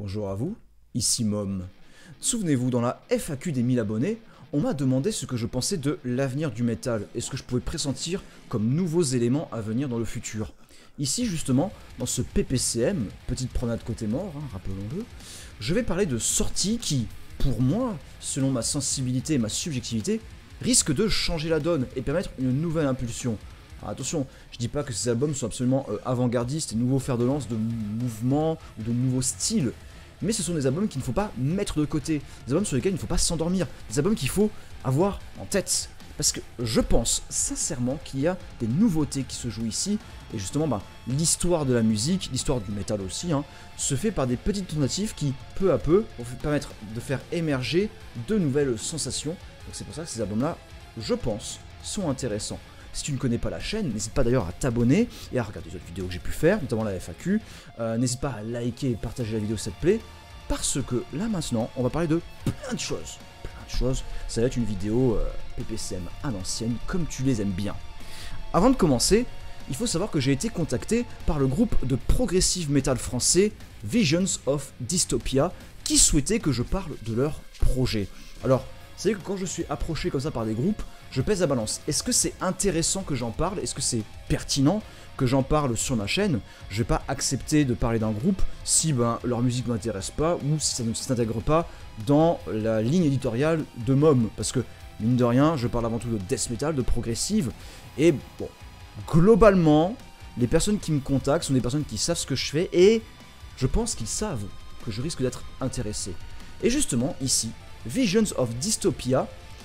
Bonjour à vous, ici Mom. Souvenez-vous, dans la FAQ des 1000 abonnés, on m'a demandé ce que je pensais de l'avenir du métal et ce que je pouvais pressentir comme nouveaux éléments à venir dans le futur. Ici justement, dans ce PPCM, petite promenade côté mort, rappelons-le, je vais parler de sorties qui, pour moi, selon ma sensibilité et ma subjectivité, risquent de changer la donne et permettre une nouvelle impulsion. Alors attention, je dis pas que ces albums sont absolument avant-gardistes et nouveaux fers de lance de mouvements ou de nouveaux styles, mais ce sont des albums qu'il ne faut pas mettre de côté, des albums sur lesquels il ne faut pas s'endormir, des albums qu'il faut avoir en tête. Parce que je pense sincèrement qu'il y a des nouveautés qui se jouent ici, et justement l'histoire de la musique, l'histoire du métal aussi, se fait par des petites tentatives qui, peu à peu, vont permettre de faire émerger de nouvelles sensations. Donc c'est pour ça que ces albums-là, je pense, sont intéressants. Si tu ne connais pas la chaîne, n'hésite pas d'ailleurs à t'abonner et à regarder les autres vidéos que j'ai pu faire, notamment la FAQ. N'hésite pas à liker et partager la vidéo si ça te plaît, parce que là maintenant, on va parler de plein de choses. Ça va être une vidéo PPCM à l'ancienne, comme tu les aimes bien. Avant de commencer, il faut savoir que j'ai été contacté par le groupe de progressive metal français Visions of Dystopia, qui souhaitait que je parle de leur projet. Alors, vous savez que quand je suis approché comme ça par des groupes, je pèse la balance. Est-ce que c'est intéressant que j'en parle? Est-ce que c'est pertinent que j'en parle sur ma chaîne? Je vais pas accepter de parler d'un groupe si leur musique ne m'intéresse pas ou si ça ne s'intègre pas dans la ligne éditoriale de Mom. Parce que, mine de rien, je parle avant tout de death metal, de progressive. Et bon, globalement, les personnes qui me contactent sont des personnes qui savent ce que je fais et je pense qu'ils savent que je risque d'être intéressé. Et justement, ici, Visions of Dystopia,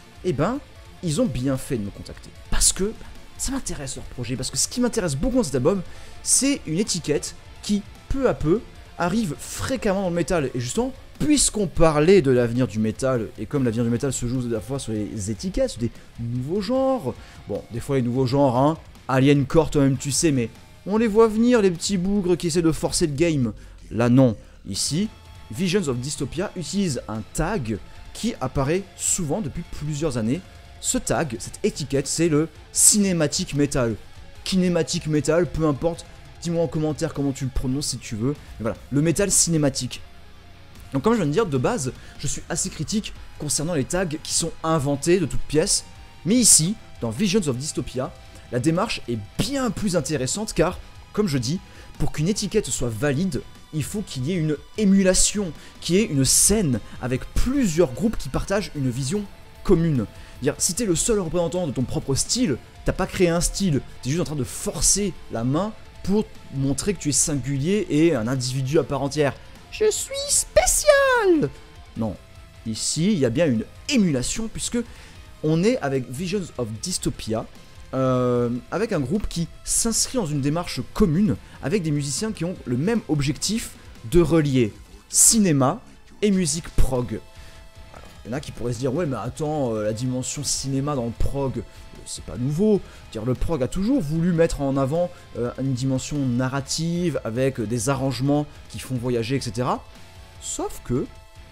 ils ont bien fait de me contacter. Parce que ça m'intéresse leur projet. Parce que ce qui m'intéresse beaucoup dans cet album, c'est une étiquette qui, peu à peu, arrive fréquemment dans le métal. Et justement, puisqu'on parlait de l'avenir du métal, et comme l'avenir du métal se joue de la fois sur les étiquettes, sur des nouveaux genres. Bon, des fois les nouveaux genres, Alien Core, toi-même tu sais, mais on les voit venir, les petits bougres qui essaient de forcer le game. Là non. Ici, Visions of Dystopia utilise un tag qui apparaît souvent depuis plusieurs années. Ce tag, cette étiquette, c'est le cinématique metal. Kinématique metal, peu importe, dis-moi en commentaire comment tu le prononces si tu veux. Mais voilà, le métal cinématique. Donc comme je viens de dire, de base, je suis assez critique concernant les tags qui sont inventés de toutes pièces. Mais ici, dans Visions of Dystopia, la démarche est bien plus intéressante car, comme je dis, pour qu'une étiquette soit valide, il faut qu'il y ait une émulation, qu'il y ait une scène avec plusieurs groupes qui partagent une vision commune. Si t'es le seul représentant de ton propre style, t'as pas créé un style, t'es juste en train de forcer la main pour montrer que tu es singulier et un individu à part entière. Je suis spécial! Non, ici il y a bien une émulation puisque on est avec Visions of Dystopia, avec un groupe qui s'inscrit dans une démarche commune avec des musiciens qui ont le même objectif de relier cinéma et musique prog. Alors, il y en a qui pourraient se dire ouais mais attends, la dimension cinéma dans le prog, c'est pas nouveau. Le prog a toujours voulu mettre en avant une dimension narrative avec des arrangements qui font voyager, etc. Sauf que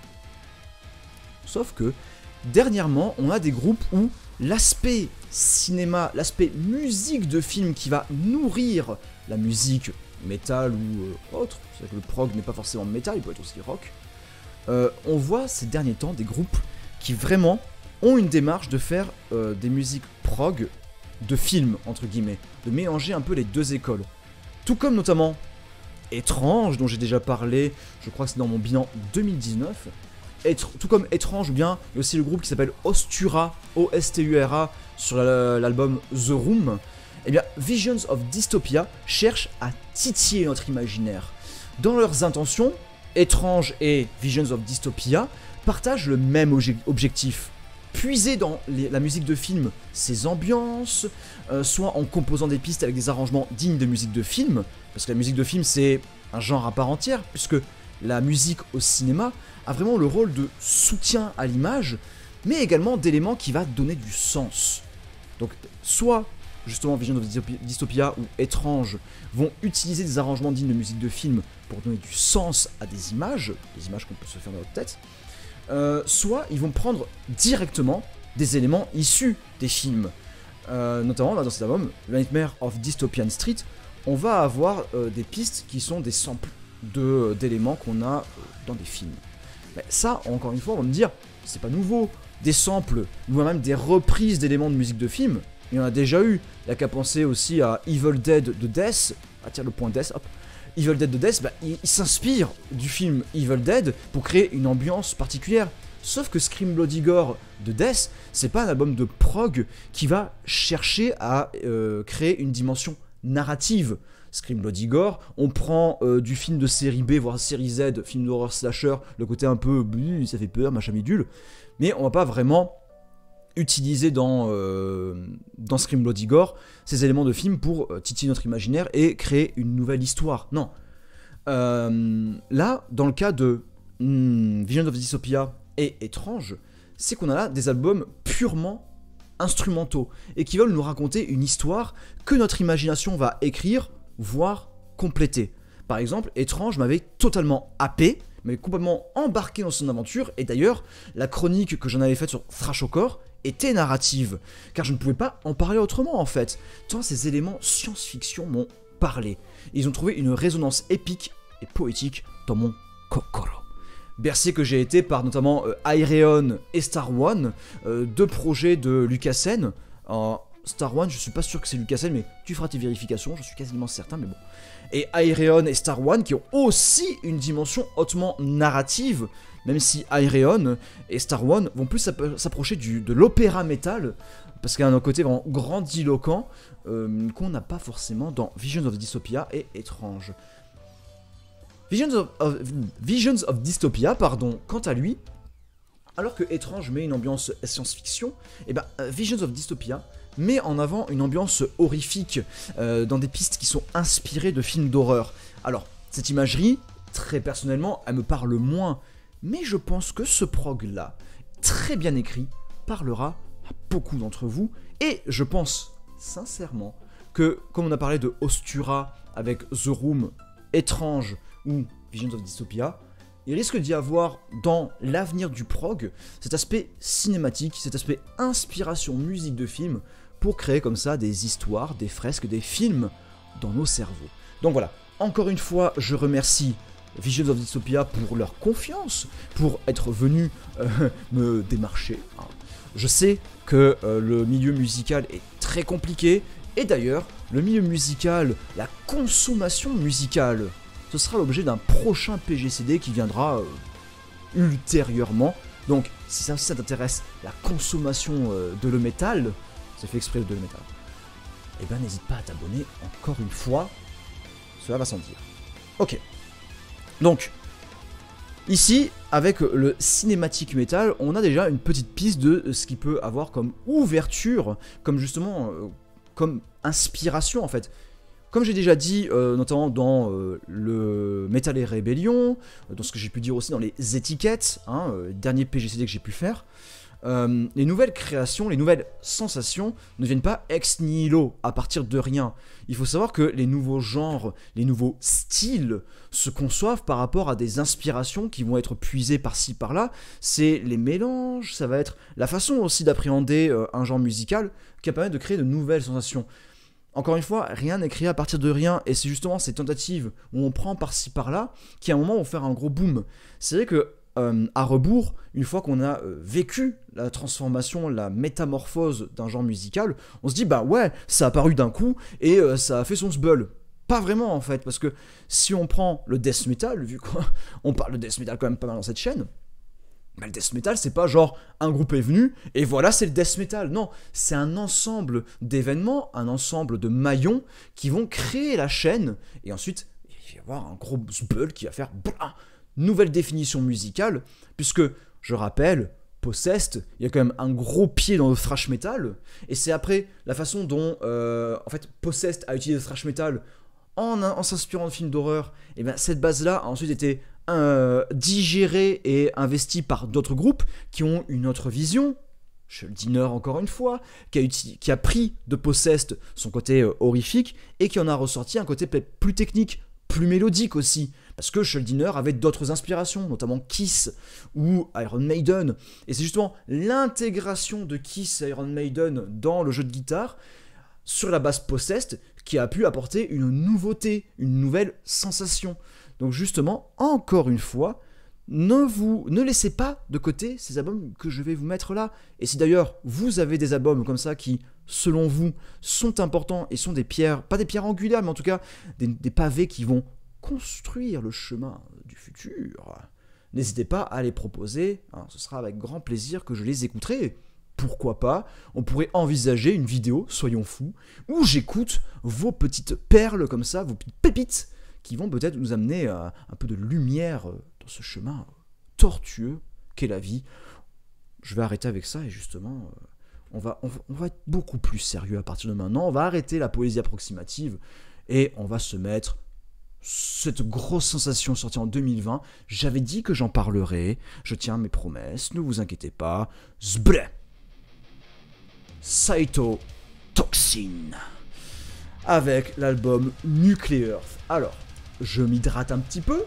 dernièrement, on a des groupes où l'aspect cinéma, l'aspect musique de film qui va nourrir la musique métal ou autre, c'est-à-dire que le prog n'est pas forcément métal, il peut être aussi rock, on voit ces derniers temps des groupes qui vraiment ont une démarche de faire des musiques prog de films, entre guillemets, de mélanger un peu les deux écoles. Tout comme notamment Étrange, dont j'ai déjà parlé, je crois que c'est dans mon bilan 2019, tout comme Étrange, ou bien il y a aussi le groupe qui s'appelle Ostura, O-S-T-U-R-A, sur l'album The Room. Eh bien, Visions of Dystopia cherche à titiller notre imaginaire. Dans leurs intentions, Étrange et Visions of Dystopia partagent le même objectif. Puiser dans la musique de film ses ambiances, soit en composant des pistes avec des arrangements dignes de musique de film, parce que la musique de film c'est un genre à part entière, puisque la musique au cinéma a vraiment le rôle de soutien à l'image, mais également d'éléments qui va donner du sens. Donc soit justement Visions of Dystopia ou Étrange vont utiliser des arrangements dignes de musique de film pour donner du sens à des images qu'on peut se faire dans notre tête, soit ils vont prendre directement des éléments issus des films. Notamment là, dans cet album, Nightmare of Dystopian Street, on va avoir des pistes qui sont des samples d'éléments qu'on a dans des films. Mais ça, encore une fois, on va me dire, c'est pas nouveau. Des samples, ou même des reprises d'éléments de musique de film, il y en a déjà eu. Il n'y a qu'à penser aussi à Evil Dead de Death. Ah tiens, le point Death, hop. Evil Dead de Death, bah, il s'inspire du film Evil Dead pour créer une ambiance particulière. Sauf que Scream Bloody Gore de Death, c'est pas un album de prog qui va chercher à créer une dimension narrative. Scream Bloody Gore, on prend du film de série B, voire série Z, film d'horreur slasher, le côté un peu ça fait peur, machin bidule, mais on va pas vraiment utiliser dans Scream Bloody Gore ces éléments de film pour titiller notre imaginaire et créer une nouvelle histoire. Non. Là, dans le cas de Visions of Dystopia et Étrange, c'est qu'on a là des albums purement instrumentaux et qui veulent nous raconter une histoire que notre imagination va écrire, voire compléter. Par exemple, Étrange m'avait totalement happé, m'avait complètement embarqué dans son aventure, et d'ailleurs, la chronique que j'en avais faite sur Thrashcore était narrative, car je ne pouvais pas en parler autrement en fait, tant ces éléments science-fiction m'ont parlé. Et ils ont trouvé une résonance épique et poétique dans mon kokoro. Bercé que j'ai été par notamment Aireon et Star One, deux projets de Lucasen. Star One, je suis pas sûr que c'est Lucasen, mais tu feras tes vérifications, je suis quasiment certain, mais bon. Et Aireon et Star One qui ont aussi une dimension hautement narrative, même si Aireon et Star One vont plus s'approcher de l'opéra métal, parce qu'il y a un côté vraiment grandiloquent qu'on n'a pas forcément dans Visions of Dystopia et Étrange. Visions of Dystopia, pardon, quant à lui, alors que Étrange met une ambiance science-fiction, et ben Visions of Dystopia met en avant une ambiance horrifique dans des pistes qui sont inspirées de films d'horreur. Alors, cette imagerie, très personnellement, elle me parle moins, mais je pense que ce prog-là, très bien écrit, parlera à beaucoup d'entre vous, et je pense sincèrement que, comme on a parlé de Ostura avec The Room, Étrange ou Visions of Dystopia, il risque d'y avoir dans l'avenir du prog cet aspect cinématique, cet aspect inspiration musique de film pour créer comme ça des histoires, des fresques, des films dans nos cerveaux. Donc voilà, encore une fois, je remercie Visions of Dystopia pour leur confiance, pour être venus me démarcher. Je sais que le milieu musical est très compliqué, et d'ailleurs, le milieu musical, la consommation musicale, ce sera l'objet d'un prochain PGCD qui viendra ultérieurement. Donc, si ça t'intéresse, la consommation de le métal, c'est fait exprès de le métal, eh ben n'hésite pas à t'abonner encore une fois, cela va sans dire. Ok, donc, ici, avec le cinématique métal, on a déjà une petite piste de ce qu'il peut avoir comme ouverture, comme justement, comme inspiration en fait. Comme j'ai déjà dit, notamment dans le Metal et Rébellion, dans ce que j'ai pu dire aussi dans les étiquettes, dernier PGCD que j'ai pu faire, les nouvelles créations, les nouvelles sensations ne viennent pas ex nihilo, à partir de rien. Il faut savoir que les nouveaux genres, les nouveaux styles se conçoivent par rapport à des inspirations qui vont être puisées par-ci par-là. C'est les mélanges, ça va être la façon aussi d'appréhender un genre musical qui va permettre de créer de nouvelles sensations. Encore une fois, rien n'est créé à partir de rien, et c'est justement ces tentatives où on prend par-ci par-là qui à un moment vont faire un gros boom. C'est vrai que à rebours, une fois qu'on a vécu la transformation, la métamorphose d'un genre musical, on se dit bah ouais, ça a apparu d'un coup et ça a fait son sbull. Pas vraiment en fait, parce que si on prend le death metal, vu qu'on parle de death metal quand même pas mal dans cette chaîne, bah, le death metal, c'est pas genre un groupe est venu et voilà, c'est le death metal. Non, c'est un ensemble d'événements, un ensemble de maillons qui vont créer la chaîne et ensuite il va y avoir un gros bull qui va faire nouvelle définition musicale, puisque je rappelle, Possessed, il y a quand même un gros pied dans le thrash metal, et c'est après la façon dont en fait Possessed a utilisé le thrash metal en s'inspirant de films d'horreur, et bien cette base-là a ensuite été digérée et investie par d'autres groupes qui ont une autre vision. Schuldiner encore une fois, qui a pris de Possessed son côté horrifique et qui en a ressorti un côté peut-être plus technique, plus mélodique aussi, parce que Schuldiner avait d'autres inspirations, notamment Kiss ou Iron Maiden, et c'est justement l'intégration de Kiss et Iron Maiden dans le jeu de guitare sur la base Possessed qui a pu apporter une nouveauté, une nouvelle sensation. Donc justement, encore une fois, ne laissez pas de côté ces albums que je vais vous mettre là. Et si d'ailleurs vous avez des albums comme ça qui, selon vous, sont importants et sont des pierres, pas des pierres angulaires, mais en tout cas des pavés qui vont construire le chemin du futur, n'hésitez pas à les proposer, hein, ce sera avec grand plaisir que je les écouterai. Pourquoi pas, on pourrait envisager une vidéo, soyons fous, où j'écoute vos petites perles comme ça, vos petites pépites, qui vont peut-être nous amener un peu de lumière dans ce chemin tortueux qu'est la vie. Je vais arrêter avec ça et justement, on va être beaucoup plus sérieux à partir de maintenant. On va arrêter la poésie approximative et on va se mettre cette grosse sensation sortie en 2020. J'avais dit que j'en parlerais, je tiens mes promesses, ne vous inquiétez pas. Zbré Cytotoxin avec l'album Nuclear. Alors, je m'hydrate un petit peu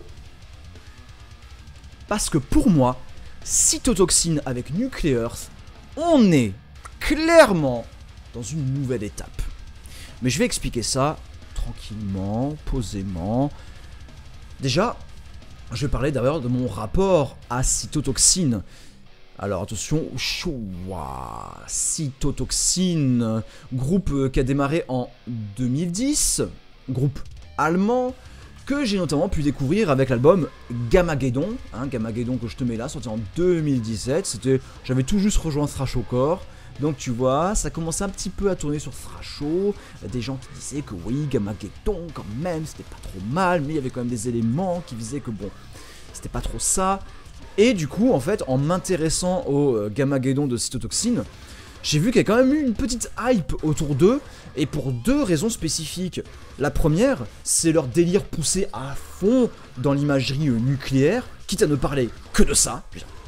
parce que pour moi, Cytotoxin avec Nuclear, on est clairement dans une nouvelle étape. Mais je vais expliquer ça tranquillement, posément. Déjà, je vais parler d'ailleurs de mon rapport à Cytotoxin. Alors attention, Cytotoxin, groupe qui a démarré en 2010, groupe allemand, que j'ai notamment pu découvrir avec l'album Gamageddon, Gamageddon que je te mets là, sorti en 2017, j'avais tout juste rejoint Thrashcore, donc tu vois, ça commençait un petit peu à tourner sur Thrasho, des gens qui disaient que oui, Gamageddon quand même, c'était pas trop mal, mais il y avait quand même des éléments qui disaient que bon, c'était pas trop ça. Et du coup, en fait, en m'intéressant au Gamageddon de Cytotoxin, j'ai vu qu'il y a quand même eu une petite hype autour d'eux, et pour deux raisons spécifiques. La première, c'est leur délire poussé à fond dans l'imagerie nucléaire, quitte à ne parler que de ça.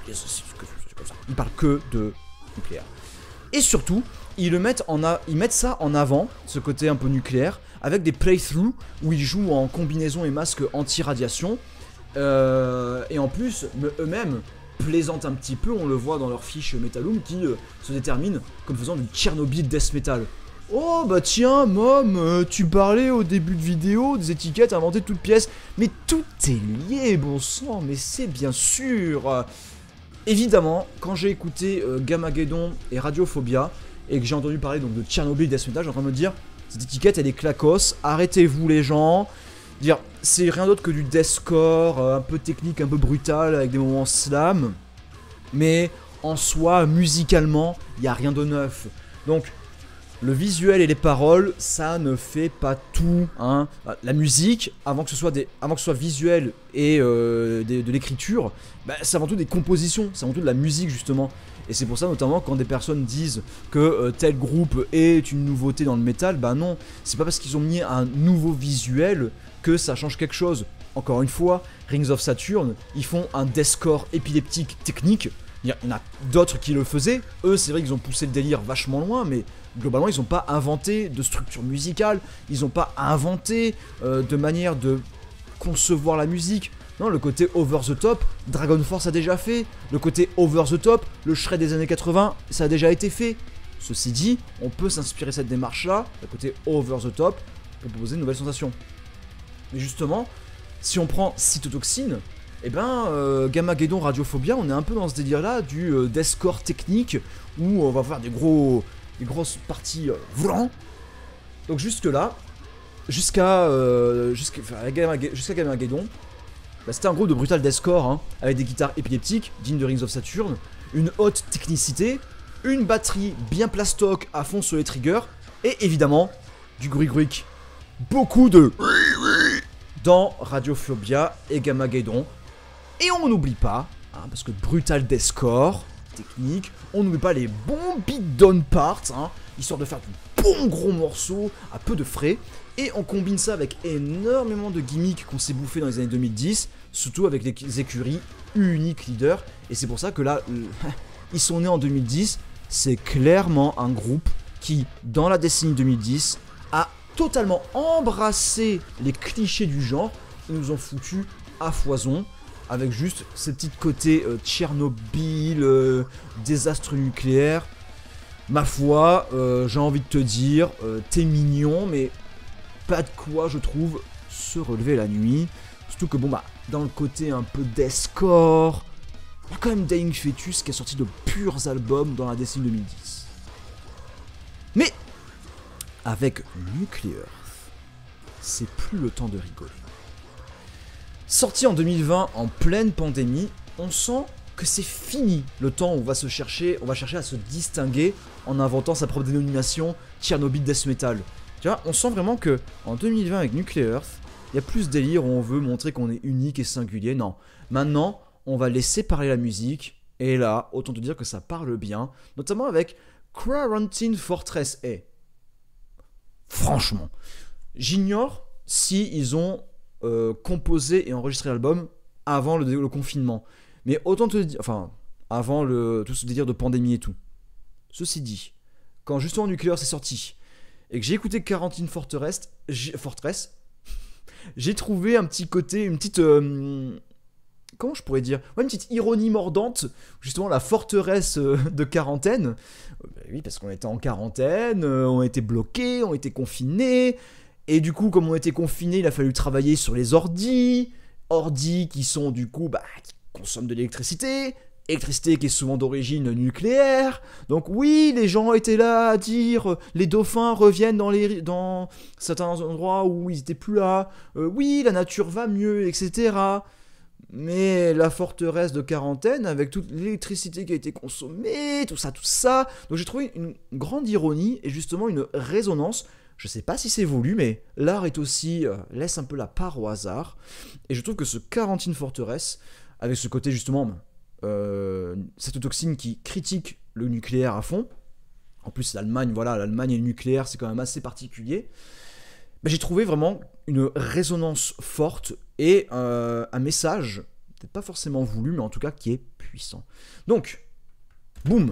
Ils parlent que de nucléaire. Et surtout, ils mettent ça en avant, ce côté un peu nucléaire, avec des playthroughs où ils jouent en combinaison et masque anti-radiation. Et en plus, eux-mêmes plaisantent un petit peu, on le voit dans leur fiche Metalum qui se détermine comme faisant du Tchernobyl Death Metal. Oh bah tiens, Mom, tu parlais au début de vidéo des étiquettes inventées de toutes pièces, mais tout est lié, bon sang, mais c'est bien sûr. Évidemment, quand j'ai écouté Gamageddon et Radiophobia, et que j'ai entendu parler donc de Tchernobyl Death Metal, j'ai en train de me dire, cette étiquette elle est clacos, arrêtez-vous les gens. Dire, c'est rien d'autre que du deathcore, un peu technique, un peu brutal, avec des moments slam. Mais en soi, musicalement, il n'y a rien de neuf. Donc, le visuel et les paroles, ça ne fait pas tout. Hein. La musique, avant que ce soit visuel et de l'écriture, bah, c'est avant tout des compositions, c'est avant tout de la musique justement. Et c'est pour ça notamment quand des personnes disent que tel groupe est une nouveauté dans le métal, bah non, c'est pas parce qu'ils ont mis un nouveau visuel que ça change quelque chose. Encore une fois, Rings of Saturn, ils font un deathcore épileptique technique. Il y en a d'autres qui le faisaient. Eux, c'est vrai qu'ils ont poussé le délire vachement loin, mais globalement, ils n'ont pas inventé de structure musicale. Ils n'ont pas inventé de manière de concevoir la musique. Non, le côté over the top, Dragon Force a déjà fait. Le côté over the top, le shred des années 80, ça a déjà été fait. Ceci dit, on peut s'inspirer de cette démarche-là, le côté over the top, pour proposer de nouvelles sensations. Mais justement, si on prend Cytotoxin, eh ben, Gamageddon, Radiophobia, on est un peu dans ce délire-là du deathcore technique où on va faire des grosses parties vrans. Donc jusque-là, jusqu'à Gamageddon, bah, c'était un groupe de brutal deathcore hein, avec des guitares épileptiques, dignes de Rings of Saturn, une haute technicité, une batterie bien plastoc à fond sur les triggers, et évidemment, du gruik. Beaucoup de dans Radiophobia et Gamageddon. Et on n'oublie pas, hein, parce que brutal deathcore, technique, on n'oublie pas les bons beatdown parts, hein, histoire de faire du bon gros morceau à peu de frais. Et on combine ça avec énormément de gimmicks qu'on s'est bouffé dans les années 2010, surtout avec les écuries Unique Leader. Et c'est pour ça que là, ils sont nés en 2010. C'est clairement un groupe qui, dans la décennie 2010, a totalement embrassé les clichés du genre. Ils nous ont foutu à foison. Avec juste ces petits côtés Tchernobyl, désastre nucléaire. Ma foi, j'ai envie de te dire, t'es mignon, mais pas de quoi, je trouve, se relever la nuit. Surtout que bon bah, dans le côté un peu deathcore. Il y a quand même Dying Fetus qui a sorti de purs albums dans la décennie 2010. Mais avec Nuclear Earth, c'est plus le temps de rigoler. Sorti en 2020 en pleine pandémie, on sent que c'est fini le temps où on va chercher à se distinguer en inventant sa propre dénomination Tchernobyl Death Metal. Tu vois, on sent vraiment que en 2020 avec Nuclear Earth, il y a plus de délire où on veut montrer qu'on est unique et singulier. Non, maintenant, on va laisser parler la musique. Et là, autant te dire que ça parle bien, notamment avec Quarantine Fortress A. Franchement, j'ignore si ils ont composé et enregistré l'album avant le confinement. Mais autant te dire, enfin, avant tout ce délire de pandémie et tout. Ceci dit, quand justement Nuclear s'est sorti et que j'ai écouté Quarantine Fortress, j'ai trouvé un petit côté, une petite... comment je pourrais dire, ouais, une petite ironie mordante, justement la forteresse de quarantaine. Oui, parce qu'on était en quarantaine, on était bloqués, on était confinés, et du coup, comme on était confinés, il a fallu travailler sur les ordis qui sont du coup, qui consomment de l'électricité qui est souvent d'origine nucléaire. Donc oui, les gens étaient là à dire les dauphins reviennent dans certains endroits où ils étaient plus là. Oui, la nature va mieux, etc. Mais la forteresse de quarantaine, avec toute l'électricité qui a été consommée, tout ça. Donc j'ai trouvé une grande ironie et justement une résonance. Je sais pas si c'est voulu, mais l'art est aussi laisse un peu la part au hasard. Et je trouve que ce Quarantine Fortress, avec ce côté justement cette toxine qui critique le nucléaire à fond. En plus l'Allemagne et le nucléaire c'est quand même assez particulier. J'ai trouvé vraiment une résonance forte et un message, peut-être pas forcément voulu, mais en tout cas qui est puissant. Donc, boum.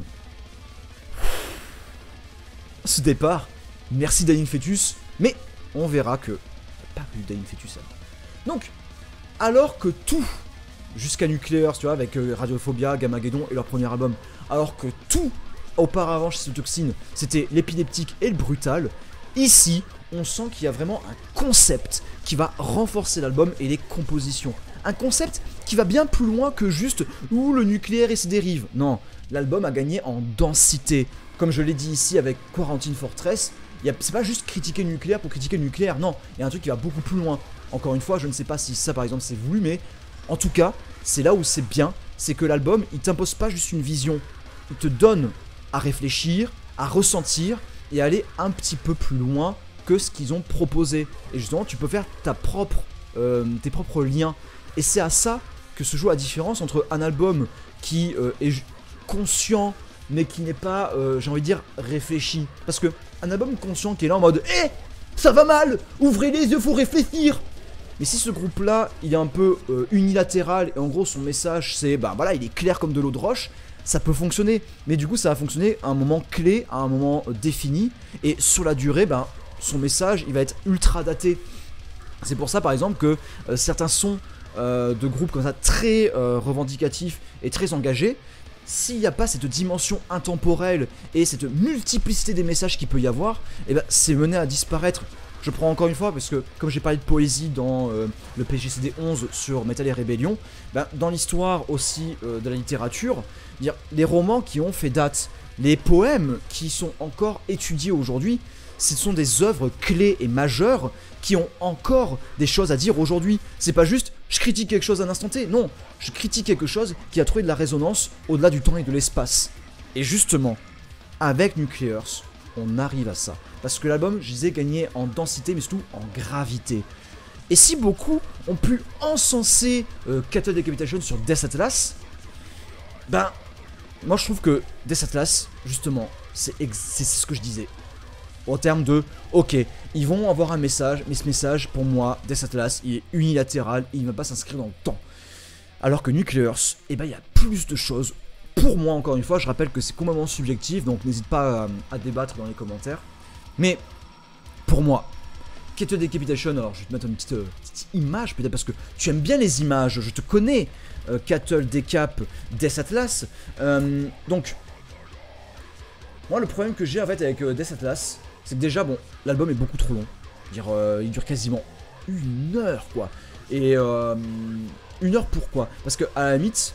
Ce départ, merci Dying Fetus, mais on verra que pas eu Dying Fetus avant. Donc, alors que tout, jusqu'à Nuclear, tu vois, avec Radiophobia, Gamageddon et leur premier album, alors que tout auparavant chez Toxine, c'était l'épileptique et le brutal, ici, on sent qu'il y a vraiment un concept qui va renforcer l'album et les compositions. Un concept qui va bien plus loin que juste le nucléaire et ses dérives. Non, l'album a gagné en densité. Comme je l'ai dit ici avec Quarantine Fortress, c'est pas juste critiquer le nucléaire pour critiquer le nucléaire, non, il y a un truc qui va beaucoup plus loin. Encore une fois, je ne sais pas si ça par exemple c'est voulu, mais en tout cas, c'est là où c'est bien, c'est que l'album, il t'impose pas juste une vision, il te donne à réfléchir, à ressentir et à aller un petit peu plus loin que ce qu'ils ont proposé. Et justement, tu peux faire tes propres liens. Et c'est à ça que se joue la différence entre un album qui est conscient, mais qui n'est pas, j'ai envie de dire, réfléchi. Parce que un album conscient qui est là en mode « Eh, ça va mal, ouvrez les yeux, faut réfléchir !» Mais si ce groupe-là, il est un peu unilatéral, et en gros, son message, c'est, il est clair comme de l'eau de roche, ça peut fonctionner. Mais du coup, ça va fonctionner à un moment clé, à un moment défini, et sur la durée, son message, il va être ultra daté. C'est pour ça, par exemple, que certains sons de groupes comme ça, très revendicatifs et très engagés, s'il n'y a pas cette dimension intemporelle et cette multiplicité des messages qu'il peut y avoir, c'est mené à disparaître. Je prends encore une fois, parce que comme j'ai parlé de poésie dans le PGCD 11 sur Metal et Rébellion, dans l'histoire aussi de la littérature, les romans qui ont fait date, les poèmes qui sont encore étudiés aujourd'hui, ce sont des œuvres clés et majeures qui ont encore des choses à dire aujourd'hui. C'est pas juste je critique quelque chose à un instant T, non, je critique quelque chose qui a trouvé de la résonance au-delà du temps et de l'espace. Et justement, avec Nuclear Earth, on arrive à ça. Parce que l'album, je disais, gagnait en densité, mais surtout en gravité. Et si beaucoup ont pu encenser Cattle Decapitation sur Death Atlas, moi je trouve que Death Atlas, justement, c'est ce que je disais. En termes de, ok, ils vont avoir un message, mais ce message, pour moi, Death Atlas, il est unilatéral, et il ne va pas s'inscrire dans le temps. Alors que Nuclear Earth, il y a plus de choses. Pour moi, encore une fois, je rappelle que c'est complètement subjectif, donc n'hésite pas à débattre dans les commentaires. Mais, pour moi, Cattle Decapitation, alors je vais te mettre une petite image, peut-être parce que tu aimes bien les images, je te connais, Cattle Decap, Death Atlas. Donc, moi, le problème que j'ai en fait avec Death Atlas, c'est que déjà, l'album est beaucoup trop long. Il dure quasiment 1 heure, quoi. Et 1 heure pourquoi? Parce que à la limite,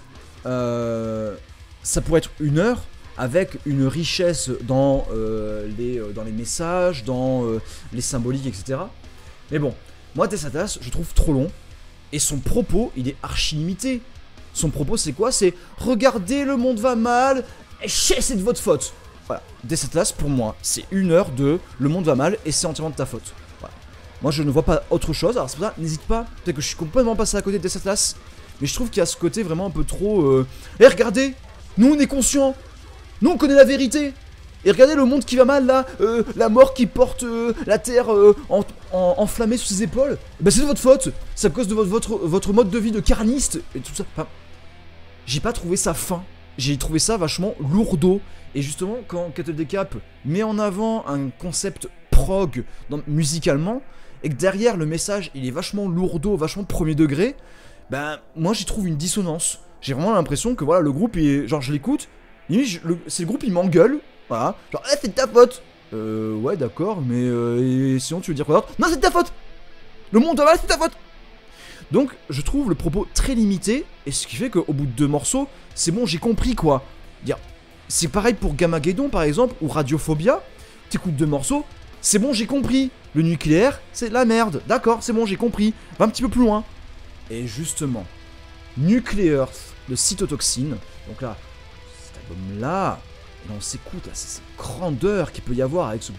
ça pourrait être 1 heure avec une richesse dans les messages, dans les symboliques, etc. Mais bon, moi Death Atlas, je trouve trop long. Et son propos, il est archi limité. Son propos, c'est quoi? C'est regardez, le monde va mal, et c'est de votre faute. Voilà. Death Atlas, pour moi, c'est 1 heure de le monde va mal et c'est entièrement de ta faute. Voilà. Moi, je ne vois pas autre chose. Alors, c'est pour ça, n'hésite pas. Peut-être que je suis complètement passé à côté de Death Atlas. Mais je trouve qu'il y a ce côté vraiment un peu trop. Eh, regardez, nous, on est conscients. Nous, on connaît la vérité. Et regardez le monde qui va mal là, la mort qui porte la terre enflammée sous ses épaules. Bah c'est de votre faute, c'est à cause de votre mode de vie de carniste et tout ça. Enfin, j'ai pas trouvé ça fin, j'ai trouvé ça vachement lourdeau. Et justement, quand Kettle Decap met en avant un concept prog musicalement, et que derrière le message il est vachement lourdeau, vachement premier degré, ben moi j'y trouve une dissonance. J'ai vraiment l'impression que voilà, le groupe, genre je l'écoute, c'est le groupe il m'engueule. Voilà, genre, c'est de ta faute. Ouais, d'accord, mais et sinon tu veux dire quoi d'autre? Non, c'est de ta faute. Le monde va mal, c'est de ta faute. Donc, je trouve le propos très limité, et ce qui fait qu'au bout de 2 morceaux, c'est bon, j'ai compris quoi. C'est pareil pour Gamageddon par exemple, ou Radiophobia. T'écoutes 2 morceaux, c'est bon, j'ai compris. Le nucléaire, c'est de la merde. D'accord, c'est bon, j'ai compris. Va un petit peu plus loin. Et justement, Nuclear de Cytotoxin. Donc là, cet album-là. Et là on s'écoute, là, c'est cette grandeur qu'il peut y avoir avec ce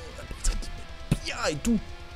bien et tout.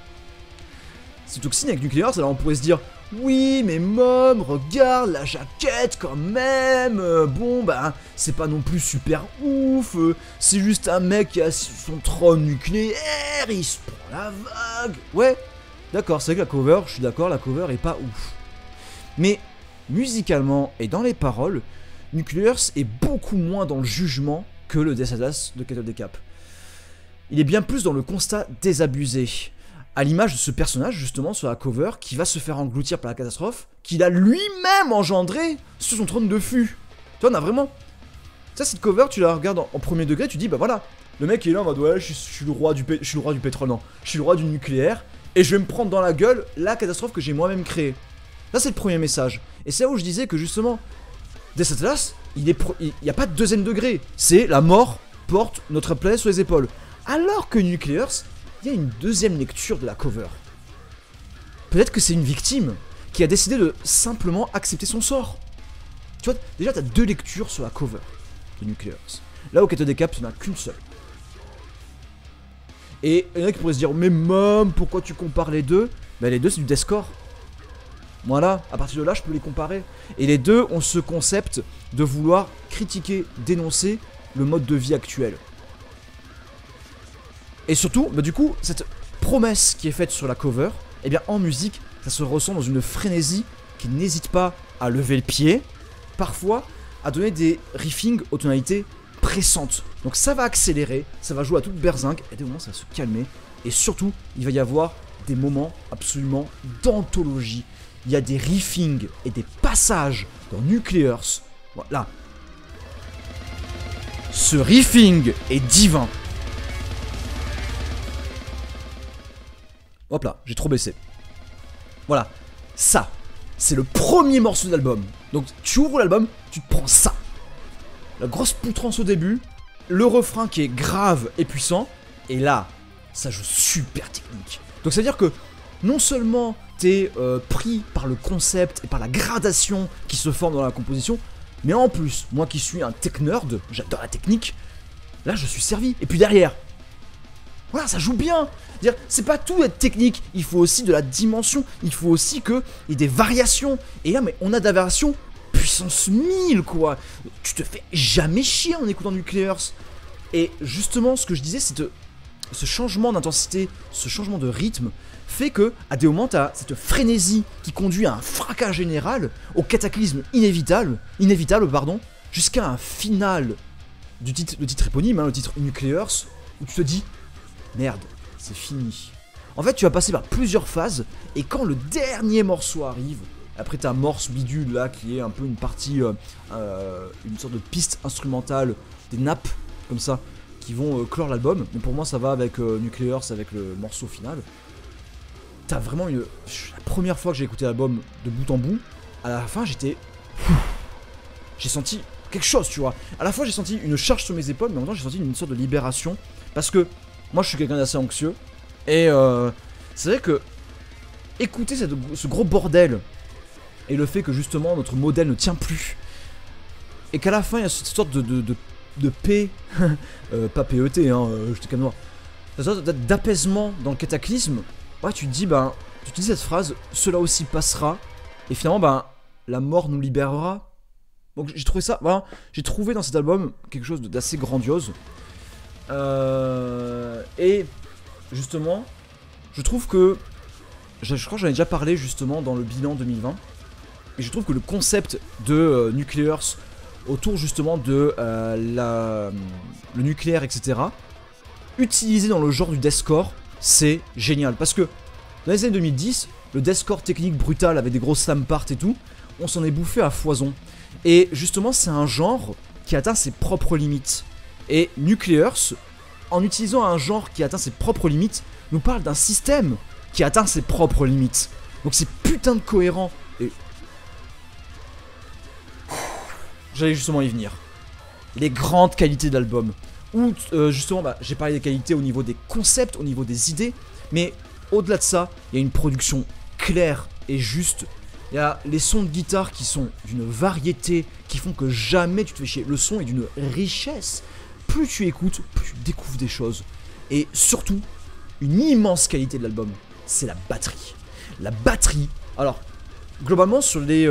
C'est toxine avec Nuclear, alors on pourrait se dire oui mais Mom, regarde la jaquette quand même, bon bah c'est pas non plus super ouf, c'est juste un mec qui a son trône nucléaire, il se prend la vague. Ouais, d'accord, c'est vrai que la cover, je suis d'accord, la cover est pas ouf. Mais musicalement et dans les paroles, Nuclear est beaucoup moins dans le jugement que le Death Atlas de Kettle Decap. Il est bien plus dans le constat désabusé, à l'image de ce personnage justement sur la cover qui va se faire engloutir par la catastrophe qu'il a lui-même engendré sur son trône de fût. Tu vois, on a vraiment... Ça, cette cover, tu la regardes en premier degré, tu dis bah voilà, le mec il est là en mode ouais, je suis le roi du pétrole, non, je suis le roi du nucléaire et je vais me prendre dans la gueule la catastrophe que j'ai moi-même créée. Ça c'est le premier message. Et c'est là où je disais que justement, Death Atlas, il n'y a pas de deuxième degré. C'est la mort porte notre planète sur les épaules. Alors que Nuclear, il y a une deuxième lecture de la cover. Peut-être que c'est une victime qui a décidé de simplement accepter son sort. Tu vois, déjà tu as 2 lectures sur la cover de Nuclear. Là au Kettle Decap, tu n'en as qu'une seule. Et il y en a qui pourraient se dire mais Mom, pourquoi tu compares les deux? Ben les deux c'est du deathcore. Voilà, à partir de là, je peux les comparer. Et les deux ont ce concept de vouloir critiquer, dénoncer le mode de vie actuel. Et surtout, bah du coup, cette promesse qui est faite sur la cover, eh bien en musique, ça se ressent dans une frénésie qui n'hésite pas à lever le pied, parfois à donner des riffings aux tonalités pressantes. Donc ça va accélérer, ça va jouer à toute berzingue, et des moments ça va se calmer. Et surtout, il va y avoir des moments absolument d'anthologie. Il y a des riffings et des passages dans Nuclear. Voilà. Ce riffing est divin. Hop là, j'ai trop baissé. Voilà. Ça, c'est le premier morceau de l'album. Donc tu ouvres l'album, tu te prends ça. La grosse poutrance au début, le refrain qui est grave et puissant, et là, ça joue super technique. Donc ça veut dire que non seulement t'es pris par le concept et par la gradation qui se forme dans la composition, mais en plus, moi qui suis un tech nerd, j'adore la technique, là je suis servi. Et puis derrière, voilà, ça joue bien. C'est pas tout être technique, il faut aussi de la dimension, il faut aussi qu'il y ait des variations. Et là, mais on a des variations puissance 1000 quoi. Tu te fais jamais chier en écoutant Nuclear. Et justement, ce que je disais, c'est ce changement d'intensité, ce changement de rythme fait que, à des moments, t'as cette frénésie qui conduit à un fracas général, au cataclysme inévitable, jusqu'à un final du titre, le titre éponyme, le titre Nuclear, où tu te dis, merde, c'est fini. En fait, tu vas passer par plusieurs phases, et quand le dernier morceau arrive, après ta morse bidule là, qui est un peu une partie, une sorte de piste instrumentale, des nappes, comme ça, qui vont clore l'album, mais pour moi ça va avec Nuclear, avec le morceau final. T'as vraiment la première fois que j'ai écouté l'album de bout en bout, à la fin, j'ai senti quelque chose, tu vois. À la fois, j'ai senti une charge sur mes épaules, mais en même temps, j'ai senti une sorte de libération. Parce que moi, je suis quelqu'un d'assez anxieux. Et c'est vrai que écouter ce gros bordel et le fait que justement notre modèle ne tient plus et qu'à la fin il y a cette sorte de paix, pas PET, hein, je te calme moi, cette sorte d'apaisement dans le cataclysme. Ouais, tu te dis, ben, tu te dis cette phrase, cela aussi passera, et finalement, ben, la mort nous libérera. Donc j'ai trouvé ça, voilà, j'ai trouvé dans cet album quelque chose d'assez grandiose. Et justement, je trouve que, je crois que j'en ai déjà parlé justement dans le bilan 2020, et je trouve que le concept de Nuclears autour justement de le nucléaire, etc., utilisé dans le genre du deathcore, c'est génial. Parce que dans les années 2010, le deathcore technique brutal avec des grosses slam parts et tout, on s'en est bouffé à foison. Et justement, c'est un genre qui atteint ses propres limites. Et Nuclears, en utilisant un genre qui atteint ses propres limites, nous parle d'un système qui atteint ses propres limites. Donc c'est putain de cohérent. Et j'allais justement y venir. Les grandes qualités de l'album. Où justement, bah, j'ai parlé des qualités au niveau des concepts, au niveau des idées. Mais au-delà de ça, il y a une production claire et juste. Il y a les sons de guitare qui sont d'une variété, qui font que jamais tu te fais chier. Le son est d'une richesse. Plus tu écoutes, plus tu découvres des choses. Et surtout, une immense qualité de l'album, c'est la batterie. La batterie. Alors, globalement, sur les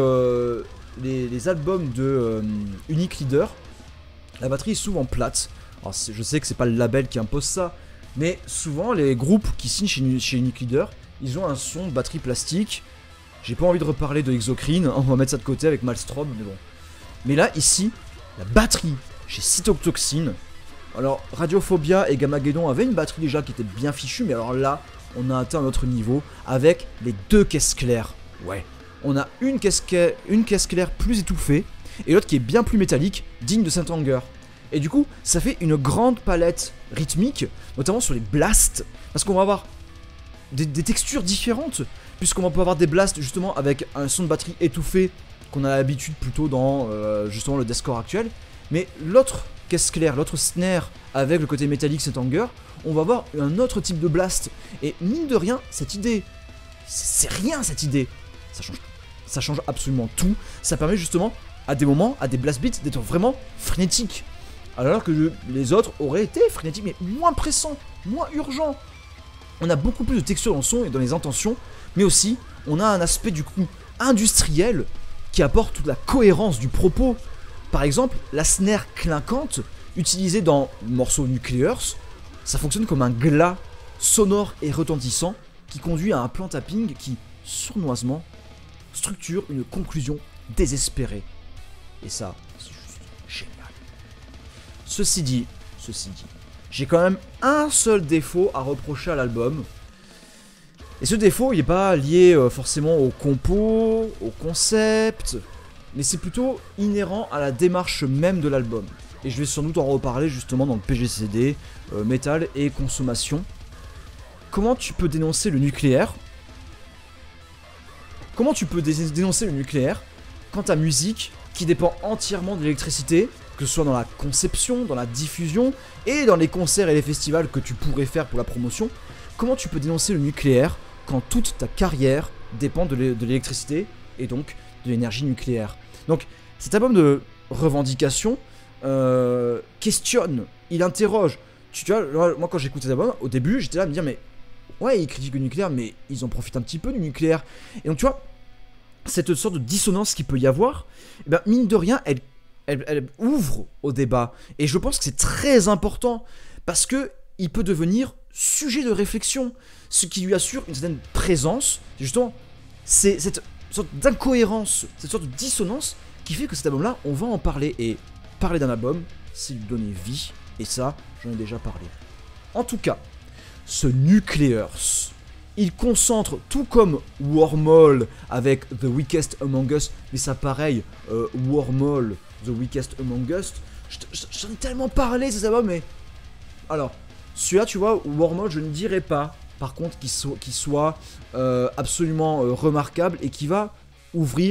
albums de Unique Leader, la batterie est souvent plate. Alors, je sais que c'est pas le label qui impose ça, mais souvent les groupes qui signent chez Unique Leader, ils ont un son de batterie plastique. J'ai pas envie de reparler de Exocrine, on va mettre ça de côté avec Maelstrom, mais bon. Mais là, ici, la batterie chez Cytotoxin. Alors, Radiophobia et Gamageddon avaient une batterie déjà qui était bien fichue, mais alors là, on a atteint un autre niveau avec les deux caisses claires. Ouais. On a une caisse claire plus étouffée et l'autre qui est bien plus métallique, digne de Saint-Anger. Et du coup, ça fait une grande palette rythmique, notamment sur les blasts, parce qu'on va avoir des textures différentes, puisqu'on va pouvoir avoir des blasts justement avec un son de batterie étouffé qu'on a l'habitude plutôt dans justement le deathcore actuel. Mais l'autre caisse claire, l'autre snare avec le côté métallique Saint-Anger, on va avoir un autre type de blast. Et mine de rien, cette idée, c'est rien cette idée. Ça change absolument tout. Ça permet justement à des moments, à des blast beats d'être vraiment frénétiques. Alors que les autres auraient été frénétiques mais moins pressants, moins urgents. On a beaucoup plus de texture dans le son et dans les intentions, mais aussi on a un aspect du coup industriel qui apporte toute la cohérence du propos. Par exemple, la snare clinquante utilisée dans le morceau Nuclears, ça fonctionne comme un glas sonore et retentissant qui conduit à un plan tapping qui, sournoisement, structure une conclusion désespérée. Et ça, c'est juste génial. Ceci dit, j'ai quand même un seul défaut à reprocher à l'album. Et ce défaut, il n'est pas lié forcément au compo, au concept, mais c'est plutôt inhérent à la démarche même de l'album. Et je vais sans doute en reparler justement dans le PGCD, métal et consommation. Comment tu peux dénoncer le nucléaire? Comment tu peux dénoncer le nucléaire quand ta musique, qui dépend entièrement de l'électricité, que ce soit dans la conception, dans la diffusion et dans les concerts et les festivals que tu pourrais faire pour la promotion, comment tu peux dénoncer le nucléaire quand toute ta carrière dépend de l'électricité et donc de l'énergie nucléaire? Donc cet album de revendication questionne, il interroge. Tu vois, moi quand j'écoute cet album, au début j'étais là à me dire mais ouais, ils critiquent le nucléaire mais ils en profitent un petit peu du nucléaire. Et donc tu vois, cette sorte de dissonance qu'il peut y avoir, eh ben, mine de rien, elle ouvre au débat. Et je pense que c'est très important parce que il peut devenir sujet de réflexion. Ce qui lui assure une certaine présence, justement, c'est cette sorte d'incohérence, cette sorte de dissonance qui fait que cet album-là, on va en parler. Et parler d'un album, c'est lui donner vie. Et ça, j'en ai déjà parlé. En tout cas, ce Nuclears, il concentre, tout comme Wormhole avec The Weakest Among Us, mais ça pareil, Wormhole, The Weakest Among Us, j'en ai tellement parlé de ces albums, mais... Alors, celui-là, tu vois, Wormhole, je ne dirais pas, par contre, qu'il soit absolument remarquable et qui va ouvrir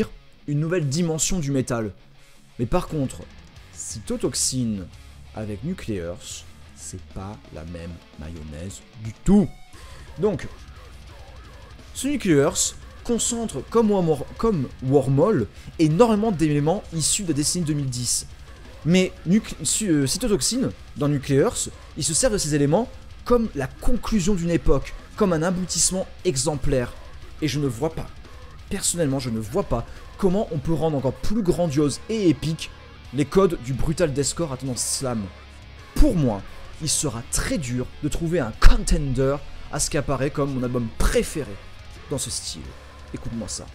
une nouvelle dimension du métal. Mais par contre, cytotoxine avec Nucleus, c'est pas la même mayonnaise du tout. Donc, ce Nucleus concentre, comme Wormhole, énormément d'éléments issus de la décennie 2010. Mais cytotoxine, dans Nucleus, il se sert de ces éléments comme la conclusion d'une époque, comme un aboutissement exemplaire. Et je ne vois pas, personnellement, je ne vois pas comment on peut rendre encore plus grandiose et épique les codes du brutal deathcore à tendance slam. Pour moi, il sera très dur de trouver un contender à ce qui apparaît comme mon album préféré dans ce style. Écoute-moi ça.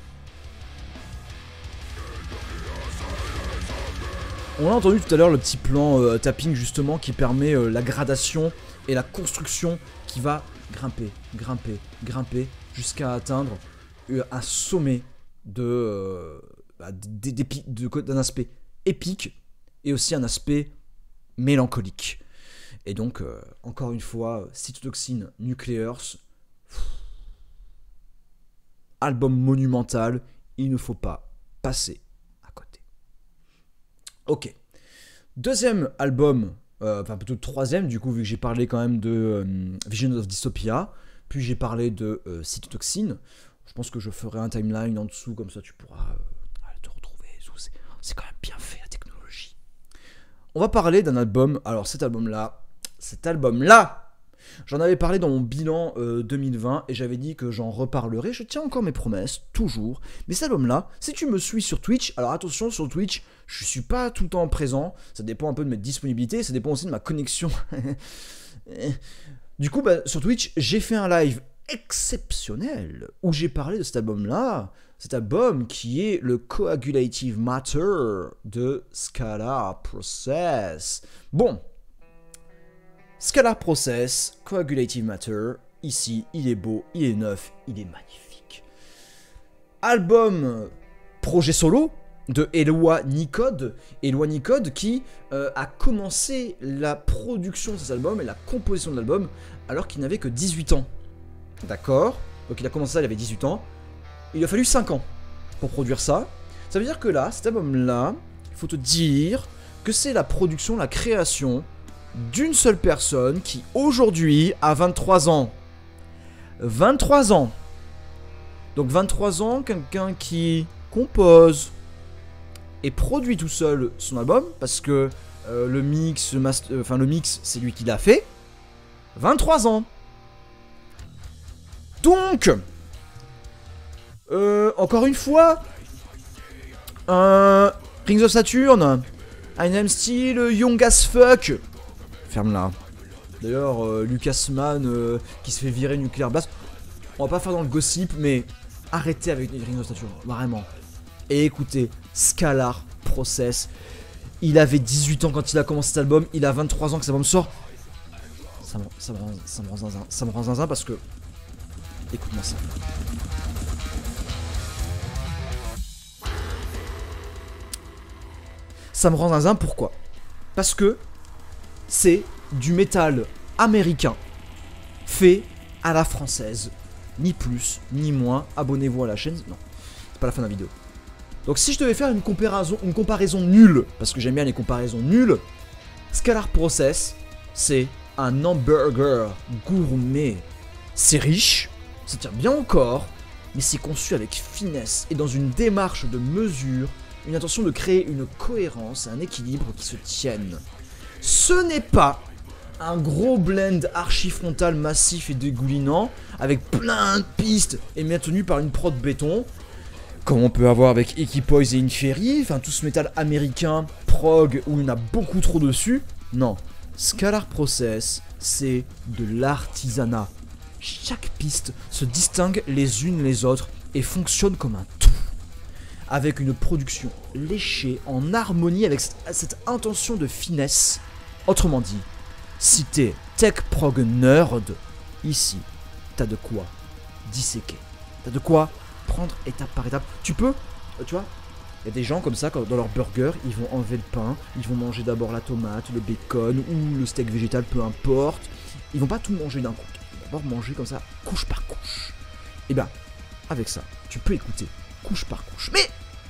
On a entendu tout à l'heure le petit plan tapping justement qui permet la gradation et la construction qui va grimper, grimper, grimper jusqu'à atteindre un sommet d'un aspect épique et aussi un aspect mélancolique. Et donc, encore une fois, cytotoxine, Nucleus, album monumental, il ne faut pas passer à côté. Ok. Deuxième album, enfin plutôt troisième du coup, vu que j'ai parlé quand même de Vision of Dystopia, puis j'ai parlé de cytotoxine. Je pense que je ferai un timeline en dessous, comme ça tu pourras te retrouver. C'est quand même bien fait la technologie. On va parler d'un album, alors cet album-là, j'en avais parlé dans mon bilan 2020 et j'avais dit que j'en reparlerai. Je tiens encore mes promesses, toujours. Mais cet album-là, si tu me suis sur Twitch, alors attention, sur Twitch, je suis pas tout le temps présent. Ça dépend un peu de mes disponibilités, ça dépend aussi de ma connexion. Du coup, sur Twitch, j'ai fait un live exceptionnel où j'ai parlé de cet album-là. Cet album qui est le Coagulative Matter de Scalar Process. Bon. Scalar Process, Coagulative Matter, ici, il est beau, il est neuf, il est magnifique. Album projet solo de Eloi Nicode qui a commencé la production de cet album et la composition de l'album alors qu'il n'avait que 18 ans. D'accord? Donc il a commencé ça, il avait 18 ans. Il a fallu 5 ans pour produire ça. Ça veut dire que là, cet album-là, il faut te dire que c'est la production, la création d'une seule personne qui aujourd'hui a 23 ans. 23 ans. Donc 23 ans, quelqu'un qui compose et produit tout seul son album, parce que le mix, c'est lui qui l'a fait. 23 ans. Donc, encore une fois, Rings of Saturn, I Am Still Young as Fuck. Ferme-la. D'ailleurs, Lucas Mann qui se fait virer Nuclear Blast. On va pas faire dans le gossip, mais arrêtez avec Rings of Saturn, vraiment. Et écoutez, Scalar Process. Il avait 18 ans quand il a commencé cet album, il a 23 ans que cet album sort. Ça me rend zinzin parce que... Écoute-moi ça. Ça me rend zinzin, pourquoi? Parce que c'est du métal américain fait à la française. Ni plus, ni moins. Abonnez-vous à la chaîne. Non, c'est pas la fin de la vidéo. Donc si je devais faire une comparaison nulle, parce que j'aime bien les comparaisons nulles, Scalar Process, c'est un hamburger gourmet. C'est riche, ça tient bien au corps, mais c'est conçu avec finesse et dans une démarche de mesure, une intention de créer une cohérence et un équilibre qui se tiennent. Ce n'est pas un gros blend archi-frontal massif et dégoulinant, avec plein de pistes et maintenu par une prod béton, comme on peut avoir avec Equipoise et Inferi, enfin tout ce métal américain, prog, où il y en a beaucoup trop dessus. Non, Scalar Process, c'est de l'artisanat. Chaque piste se distingue les unes les autres et fonctionne comme un tout. Avec une production léchée, en harmonie avec cette intention de finesse. Autrement dit, si t'es tech prog nerd, ici, t'as de quoi disséquer. T'as de quoi prendre étape par étape. Tu peux, tu vois, il y a des gens comme ça, dans leur burger, ils vont enlever le pain, ils vont manger d'abord la tomate, le bacon ou le steak végétal, peu importe. Ils vont pas tout manger d'un coup. Ils vont d'abord manger comme ça, couche par couche. Et bien, avec ça, tu peux écouter couche par couche. Mais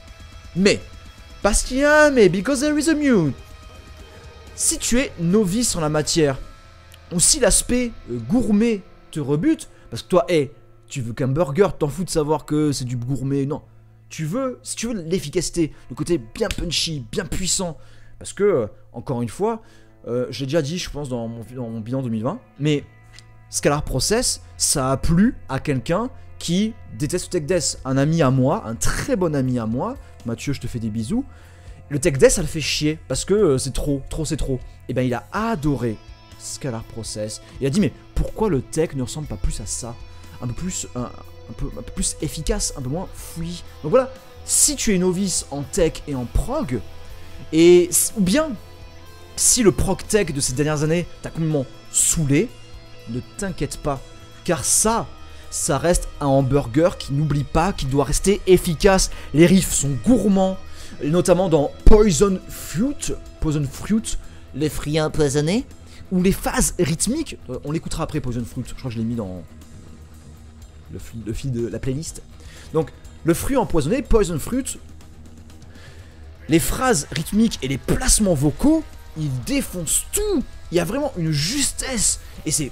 Mais, parce qu'il y a un mais, because there is a mute. Si tu es novice en la matière, ou si l'aspect gourmet te rebute, parce que toi, tu veux qu'un burger, t'en fous de savoir que c'est du gourmet, non. Si tu veux l'efficacité, le côté bien punchy, bien puissant, parce que, encore une fois, j'ai déjà dit, je pense, dans mon bilan 2020, mais Scalar Process, ça a plu à quelqu'un qui déteste le tech death. Un ami à moi, un très bon ami à moi, Mathieu, je te fais des bisous, le tech death, ça le fait chier, parce que c'est trop, c'est trop. Et ben il a adoré Scalar Process. Il a dit, mais pourquoi le tech ne ressemble pas plus à ça? Un peu plus efficace, un peu moins fouillis. Donc voilà, si tu es novice en tech et en prog, ou bien si le prog tech de ces dernières années t'a complètement saoulé, ne t'inquiète pas, car ça reste un hamburger qui n'oublie pas qu'il doit rester efficace. Les riffs sont gourmands, notamment dans Poison Fruit, les fruits empoisonnés, où les phases rythmiques, on l'écoutera après Poison Fruit, je crois que je l'ai mis dans le fil de la playlist. Donc, le fruit empoisonné, Poison Fruit, les phrases rythmiques et les placements vocaux, ils défoncent tout. Il y a vraiment une justesse, et c'est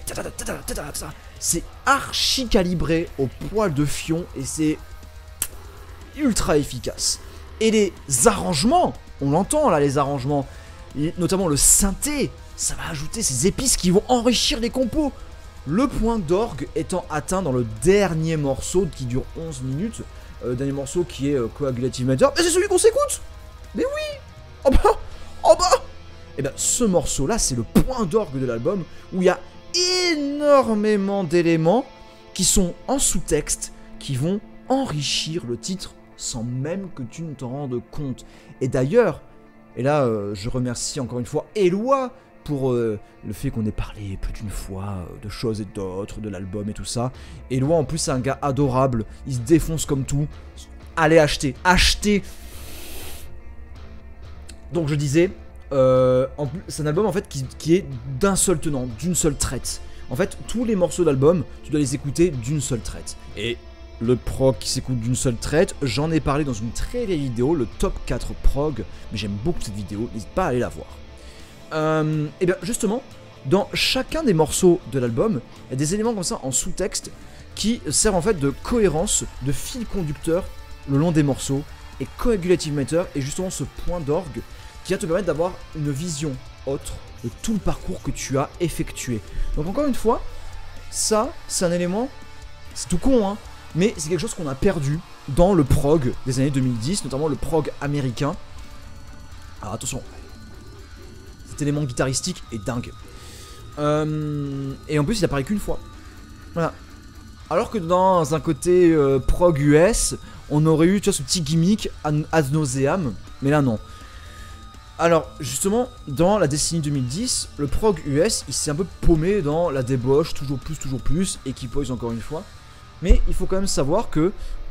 archi calibré au poil de fion, et c'est ultra efficace. Et les arrangements, on l'entend là, les arrangements, notamment le synthé, ça va ajouter ces épices qui vont enrichir les compos. Le point d'orgue étant atteint dans le dernier morceau qui dure 11 minutes, dernier morceau qui est Coagulative Matter, mais c'est celui qu'on s'écoute. Mais oui. En bas. Et bien ce morceau là, c'est le point d'orgue de l'album, où il y a énormément d'éléments qui sont en sous-texte, qui vont enrichir le titre sans même que tu ne t'en rendes compte. Et d'ailleurs, et là je remercie encore une fois Eloi pour le fait qu'on ait parlé plus d'une fois de choses et d'autres, de l'album et tout ça. Eloi en plus c'est un gars adorable, il se défonce comme tout. Allez achetez. Donc je disais, c'est un album en fait qui est d'un seul tenant, d'une seule traite. En fait tous les morceaux d'album, tu dois les écouter d'une seule traite. Et le prog qui s'écoute d'une seule traite, j'en ai parlé dans une très vieille vidéo, le top 4 prog, mais j'aime beaucoup cette vidéo, n'hésite pas à aller la voir. Et bien justement, dans chacun des morceaux de l'album, il y a des éléments comme ça en sous-texte qui servent en fait de cohérence, de fil conducteur le long des morceaux. Et Coagulative Matter est justement ce point d'orgue qui va te permettre d'avoir une vision autre de tout le parcours que tu as effectué. Donc encore une fois, ça c'est un élément, c'est tout con hein, mais c'est quelque chose qu'on a perdu dans le prog des années 2010, notamment le prog américain. Alors attention, cet élément guitaristique est dingue. Et en plus il apparaît qu'une fois. Voilà. Alors que dans un côté prog US, on aurait eu tu vois, ce petit gimmick ad nauseam, mais là non. Alors justement, dans la décennie 2010, le prog US, il s'est un peu paumé dans la débauche, toujours plus, et qui pose encore une fois. Mais il faut quand même savoir que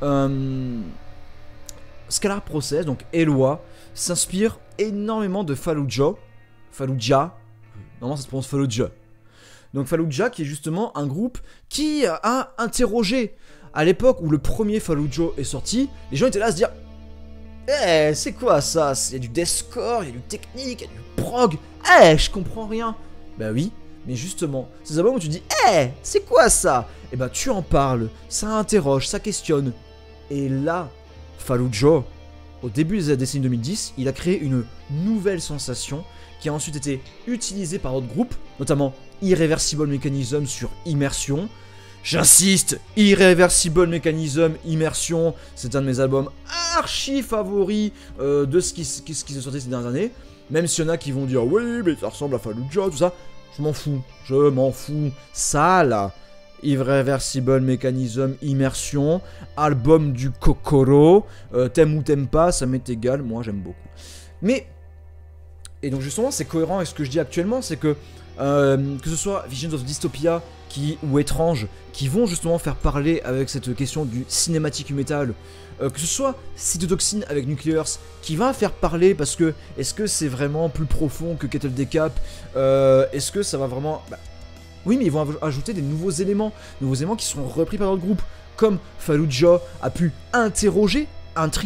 Scalar Process, donc Eloi, s'inspire énormément de Fallujah, normalement ça se prononce Fallujah. Donc Fallujah qui est justement un groupe qui a interrogé, à l'époque où le premier Fallujah est sorti, les gens étaient là à se dire c'est quoi ça? Il y a du deathcore, il y a du technique, il y a du prog, je comprends rien. Bah oui, mais justement, ces albums où tu dis c'est quoi ça? Et bah tu en parles, ça interroge, ça questionne. Et là, Fallujah, au début des décennies 2010, il a créé une nouvelle sensation qui a ensuite été utilisée par d'autres groupes, notamment Irreversible Mechanism sur Immersion. J'insiste, Irreversible Mechanism, Immersion, c'est un de mes albums archi favoris de ce qui s'est sorti ces dernières années. Même s'il y en a qui vont dire oui, mais ça ressemble à Fallujah, tout ça, je m'en fous. Ça là, Irreversible Mechanism, Immersion, album du Kokoro, t'aimes ou t'aimes pas, ça m'est égal, moi j'aime beaucoup. Mais, et donc justement c'est cohérent avec ce que je dis actuellement, c'est que ce soit Visions of Dystopia ou Étrange, qui vont justement faire parler avec cette question du cinématique metal, que ce soit Cytotoxin avec Nuclears, qui va faire parler parce que, est-ce que c'est vraiment plus profond que Kettle Decap, est-ce que ça va vraiment... oui, mais ils vont ajouter des nouveaux éléments qui sont repris par d'autres groupes, comme Fallujah a pu interroger, intriguer,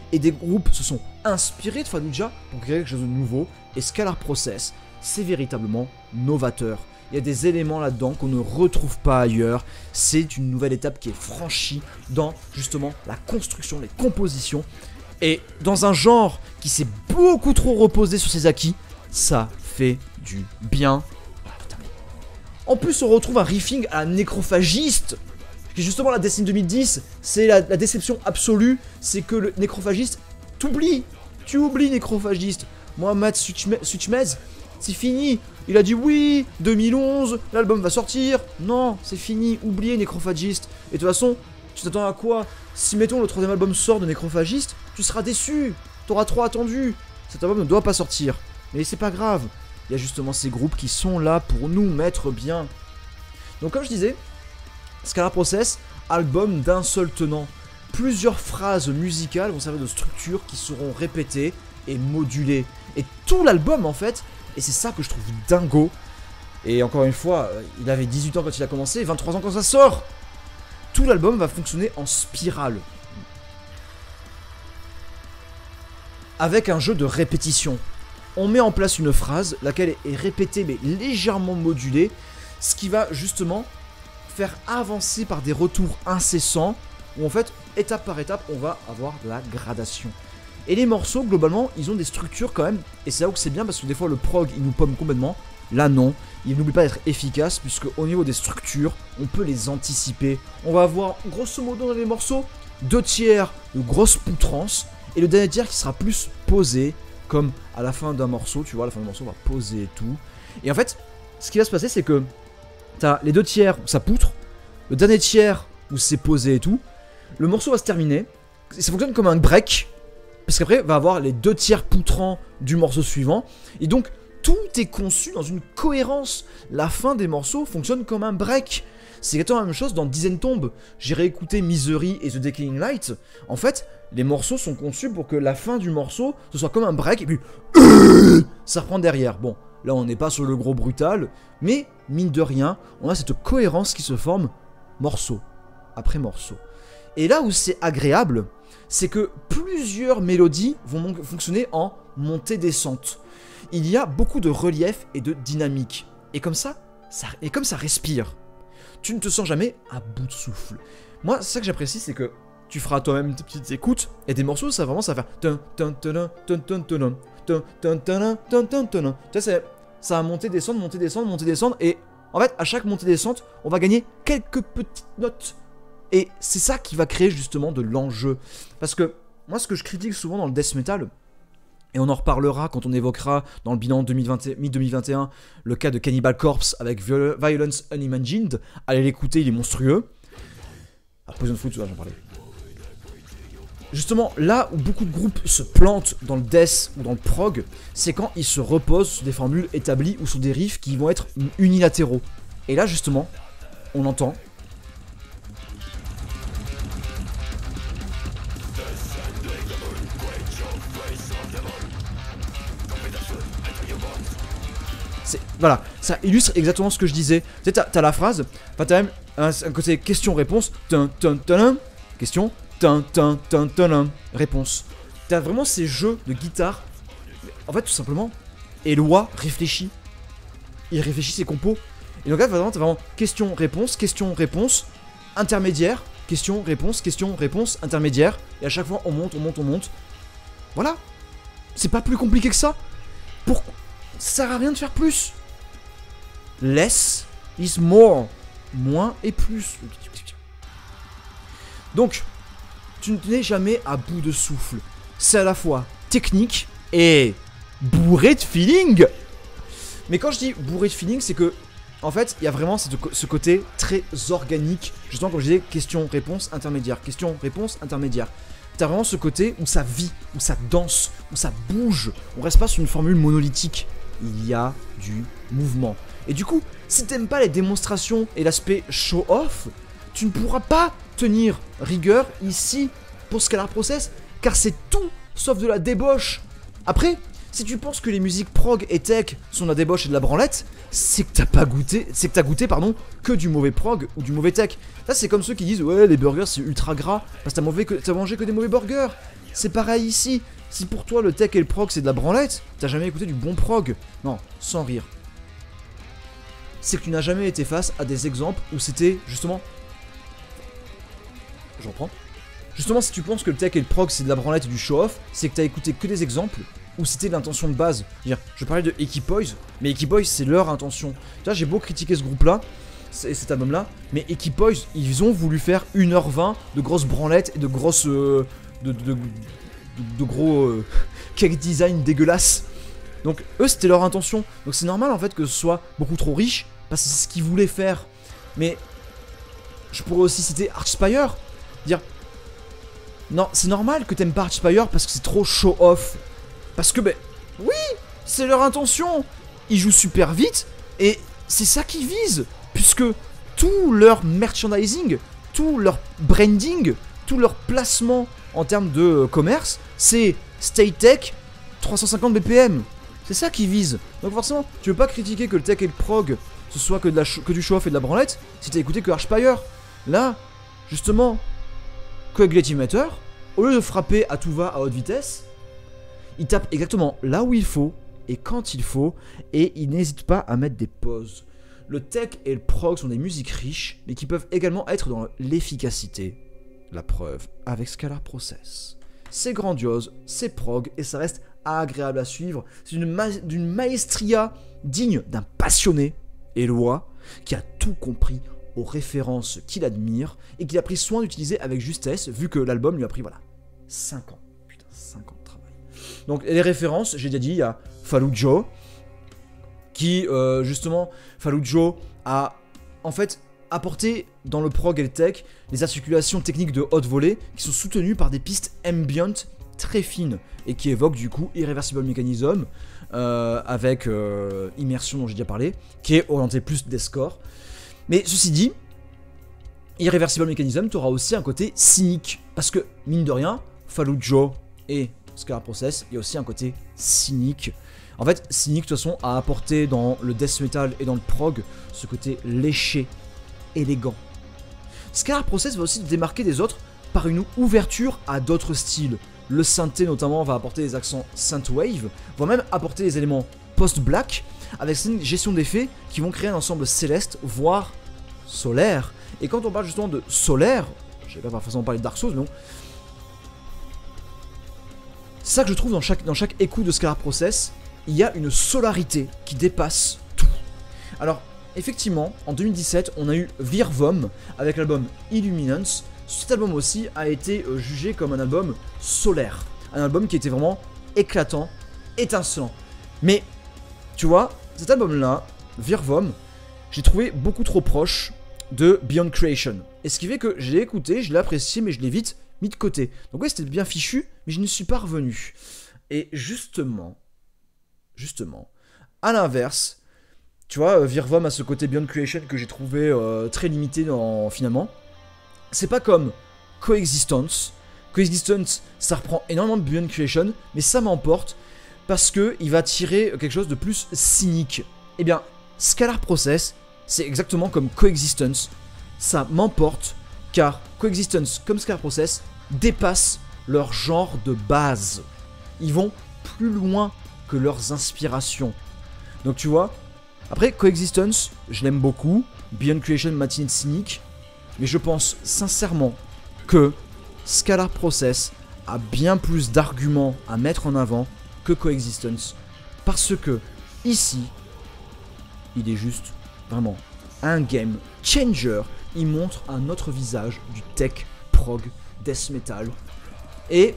et des groupes se sont inspirés de Fallujah pour créer quelque chose de nouveau. Et Scalar Process, c'est véritablement novateur. Il y a des éléments là-dedans qu'on ne retrouve pas ailleurs. C'est une nouvelle étape qui est franchie dans justement la construction, les compositions. Et dans un genre qui s'est beaucoup trop reposé sur ses acquis, ça fait du bien. En plus, on retrouve un riffing à la nécrophagiste. Qui justement, la Destiny 2010, c'est la déception absolue. C'est que le nécrophagiste t'oublie. Tu oublies nécrophagiste. Mohamed Suchmez, c'est fini. Il a dit oui, 2011, l'album va sortir. Non, c'est fini, oubliez Nécrophagiste. Et de toute façon, tu t'attends à quoi? Si mettons le troisième album sort de Nécrophagiste, tu seras déçu. T'auras trop attendu. Cet album ne doit pas sortir. Mais c'est pas grave. Il y a justement ces groupes qui sont là pour nous mettre bien. Donc comme je disais, Scalar Process, album d'un seul tenant. Plusieurs phrases musicales vont servir de structure qui seront répétées et modulées. Et tout l'album en fait, et c'est ça que je trouve dingo. Et encore une fois, il avait 18 ans quand il a commencé, 23 ans quand ça sort. Tout l'album va fonctionner en spirale. Avec un jeu de répétition. On met en place une phrase, laquelle est répétée mais légèrement modulée, ce qui va justement faire avancer par des retours incessants, où en fait, étape par étape, on va avoir de la gradation. Et les morceaux, globalement, ils ont des structures quand même, et c'est là où c'est bien, parce que des fois, le prog, il nous pomme complètement. Là, non, il n'oublie pas d'être efficace, puisque au niveau des structures, on peut les anticiper. On va avoir, grosso modo, dans les morceaux, 2 tiers de grosses poutrances, et le dernier tiers qui sera plus posé, comme à la fin d'un morceau, tu vois, à la fin d'un morceau, on va poser et tout. Et en fait, ce qui va se passer, c'est que t'as les 2 tiers où ça poutre, le dernier tiers où c'est posé et tout, le morceau va se terminer, et ça fonctionne comme un break, parce qu'après, va avoir les 2 tiers poutrants du morceau suivant, et donc, tout est conçu dans une cohérence. La fin des morceaux fonctionne comme un break. C'est exactement la même chose dans Dizaine Tombe. J'ai réécouté Misery et The Decaying Light. En fait, les morceaux sont conçus pour que la fin du morceau, ce soit comme un break, et puis ça reprend derrière. Bon, là on n'est pas sur le gros brutal, mais mine de rien, on a cette cohérence qui se forme morceau après morceau. Et là où c'est agréable, c'est que plusieurs mélodies vont fonctionner en montée-descente. Il y a beaucoup de relief et de dynamique. Et comme ça respire. Tu ne te sens jamais à bout de souffle. Moi, c'est ça que j'apprécie, c'est que tu feras toi-même tes petites écoutes, et des morceaux, ça vraiment, ça va faire... Tu sais, ça va monter, descendre, monter, descendre, monter, descendre, et en fait, à chaque montée-descente, on va gagner quelques petites notes. Et c'est ça qui va créer justement de l'enjeu. Parce que moi, ce que je critique souvent dans le death metal, et on en reparlera quand on évoquera dans le bilan mi-2021 le cas de Cannibal Corpse avec Violence Unimagined. Allez l'écouter, il est monstrueux. Ah, Poison Fruit, j'en parlais. Justement, là où beaucoup de groupes se plantent dans le death ou dans le prog, c'est quand ils se reposent sur des formules établies ou sur des riffs qui vont être unilatéraux. Et là, justement, on entend... Voilà, ça illustre exactement ce que je disais. Tu sais, t'as la phrase, enfin t'as même un côté question-réponse, question, réponse. T'as vraiment ces jeux de guitare. En fait, tout simplement, Eloi réfléchit. Il réfléchit ses compos. Et donc là, t'as vraiment question-réponse, intermédiaire, question-réponse, intermédiaire. Et à chaque fois, on monte. Voilà. C'est pas plus compliqué que ça. Pourquoi? Ça sert à rien de faire plus. Less is more. Moins et plus. Donc, tu n'es jamais à bout de souffle. C'est à la fois technique et bourré de feeling. Mais quand je dis bourré de feeling, c'est que, en fait, il y a vraiment ce côté très organique. Justement, comme je disais, question-réponse intermédiaire. Question-réponse intermédiaire. T'as vraiment ce côté où ça vit, où ça danse, où ça bouge. On reste pas sur une formule monolithique. Il y a du mouvement. Et du coup, si t'aimes pas les démonstrations et l'aspect show-off, tu ne pourras pas tenir rigueur ici pour Scalar Process, car c'est tout sauf de la débauche. Après, si tu penses que les musiques prog et tech sont de la débauche et de la branlette, c'est que t'as goûté que du mauvais prog ou du mauvais tech. Ça, c'est comme ceux qui disent ouais, les burgers c'est ultra gras parce que t'as mangé que des mauvais burgers. C'est pareil ici. Si pour toi le tech et le prog c'est de la branlette, t'as jamais écouté du bon prog. Non, sans rire. C'est que tu n'as jamais été face à des exemples où c'était justement... Je reprends. Justement, si tu penses que le tech et le prog c'est de la branlette et du show-off, c'est que t'as écouté que des exemples où c'était l'intention de base. Je parlais de Equipoise, mais Equipoise c'est leur intention. Tu vois, j'ai beau critiquer ce groupe-là, cet album-là, mais Equipoise, ils ont voulu faire 1h20 de grosses branlettes et de grosses... de gros cake design dégueulasse. Donc eux c'était leur intention. Donc c'est normal en fait que ce soit beaucoup trop riche, parce que c'est ce qu'ils voulaient faire. Mais je pourrais aussi citer Archspire. Dire non, c'est normal que t'aimes pas Archspire parce que c'est trop show off. Parce que ben oui, c'est leur intention. Ils jouent super vite et c'est ça qu'ils visent. Puisque tout leur merchandising, tout leur branding, tout leur placement en termes de commerce, c'est Stay Tech 350 BPM. C'est ça qu'ils visent. Donc forcément, tu veux pas critiquer que le tech et le prog ce soit que du show-off et de la branlette si t'as écouté que Archspire. Là, justement, Coagulative Matter, au lieu de frapper à tout va à haute vitesse, il tape exactement là où il faut et quand il faut, et il n'hésite pas à mettre des pauses. Le tech et le prog sont des musiques riches, mais qui peuvent également être dans l'efficacité. La preuve avec Scalar Process. C'est grandiose, c'est prog, et ça reste agréable à suivre. C'est d'une maestria digne d'un passionné, Eloi, qui a tout compris aux références qu'il admire, et qu'il a pris soin d'utiliser avec justesse, vu que l'album lui a pris, voilà, 5 ans. Putain, 5 ans de travail. Donc, les références, j'ai déjà dit, il y a Fallujah, qui, justement, Fallujah a, en fait, apporté dans le prog et le tech les articulations techniques de haute volée qui sont soutenues par des pistes ambient très fines et qui évoquent du coup Irreversible Mechanism avec Immersion dont j'ai déjà parlé, qui est orienté plus deathcore. Mais ceci dit, Irreversible Mechanism t'aura aussi un côté cynique parce que mine de rien, Fallujah et Scalar Process, il y a aussi un côté cynique. En fait, cynique de toute façon a apporté dans le death metal et dans le prog ce côté léché, élégant. Scalar Process va aussi se démarquer des autres par une ouverture à d'autres styles. Le synthé notamment va apporter des accents synthwave, va même apporter des éléments post-black, avec une gestion d'effets qui vont créer un ensemble céleste, voire solaire. Et quand on parle justement de solaire, je vais pas forcément parler de Dark Souls, non. C'est ça que je trouve dans chaque écoute de Scalar Process, il y a une solarité qui dépasse tout. Alors, effectivement, en 2017, on a eu Virvom avec l'album Illuminance. Cet album aussi a été jugé comme un album solaire. Un album qui était vraiment éclatant, étincelant. Mais, tu vois, cet album-là, Virvom, j'ai trouvé beaucoup trop proche de Beyond Creation. Et ce qui fait que je l'ai écouté, je l'ai apprécié, mais je l'ai vite mis de côté. Donc ouais, c'était bien fichu, mais je ne suis pas revenu. Et justement, à l'inverse, tu vois, Virvom a ce côté Beyond Creation que j'ai trouvé très limité finalement. C'est pas comme Coexistence. Coexistence, ça reprend énormément de Beyond Creation, mais ça m'emporte parce qu'il va tirer quelque chose de plus cynique. Eh bien, Scalar Process, c'est exactement comme Coexistence. Ça m'emporte car Coexistence comme Scalar Process dépassent leur genre de base. Ils vont plus loin que leurs inspirations. Donc tu vois, après Coexistence, je l'aime beaucoup, Beyond Creation matinée cynique, mais je pense sincèrement que Scalar Process a bien plus d'arguments à mettre en avant que Coexistence, parce que ici, il est juste vraiment un game changer. Il montre un autre visage du tech, prog, death metal, et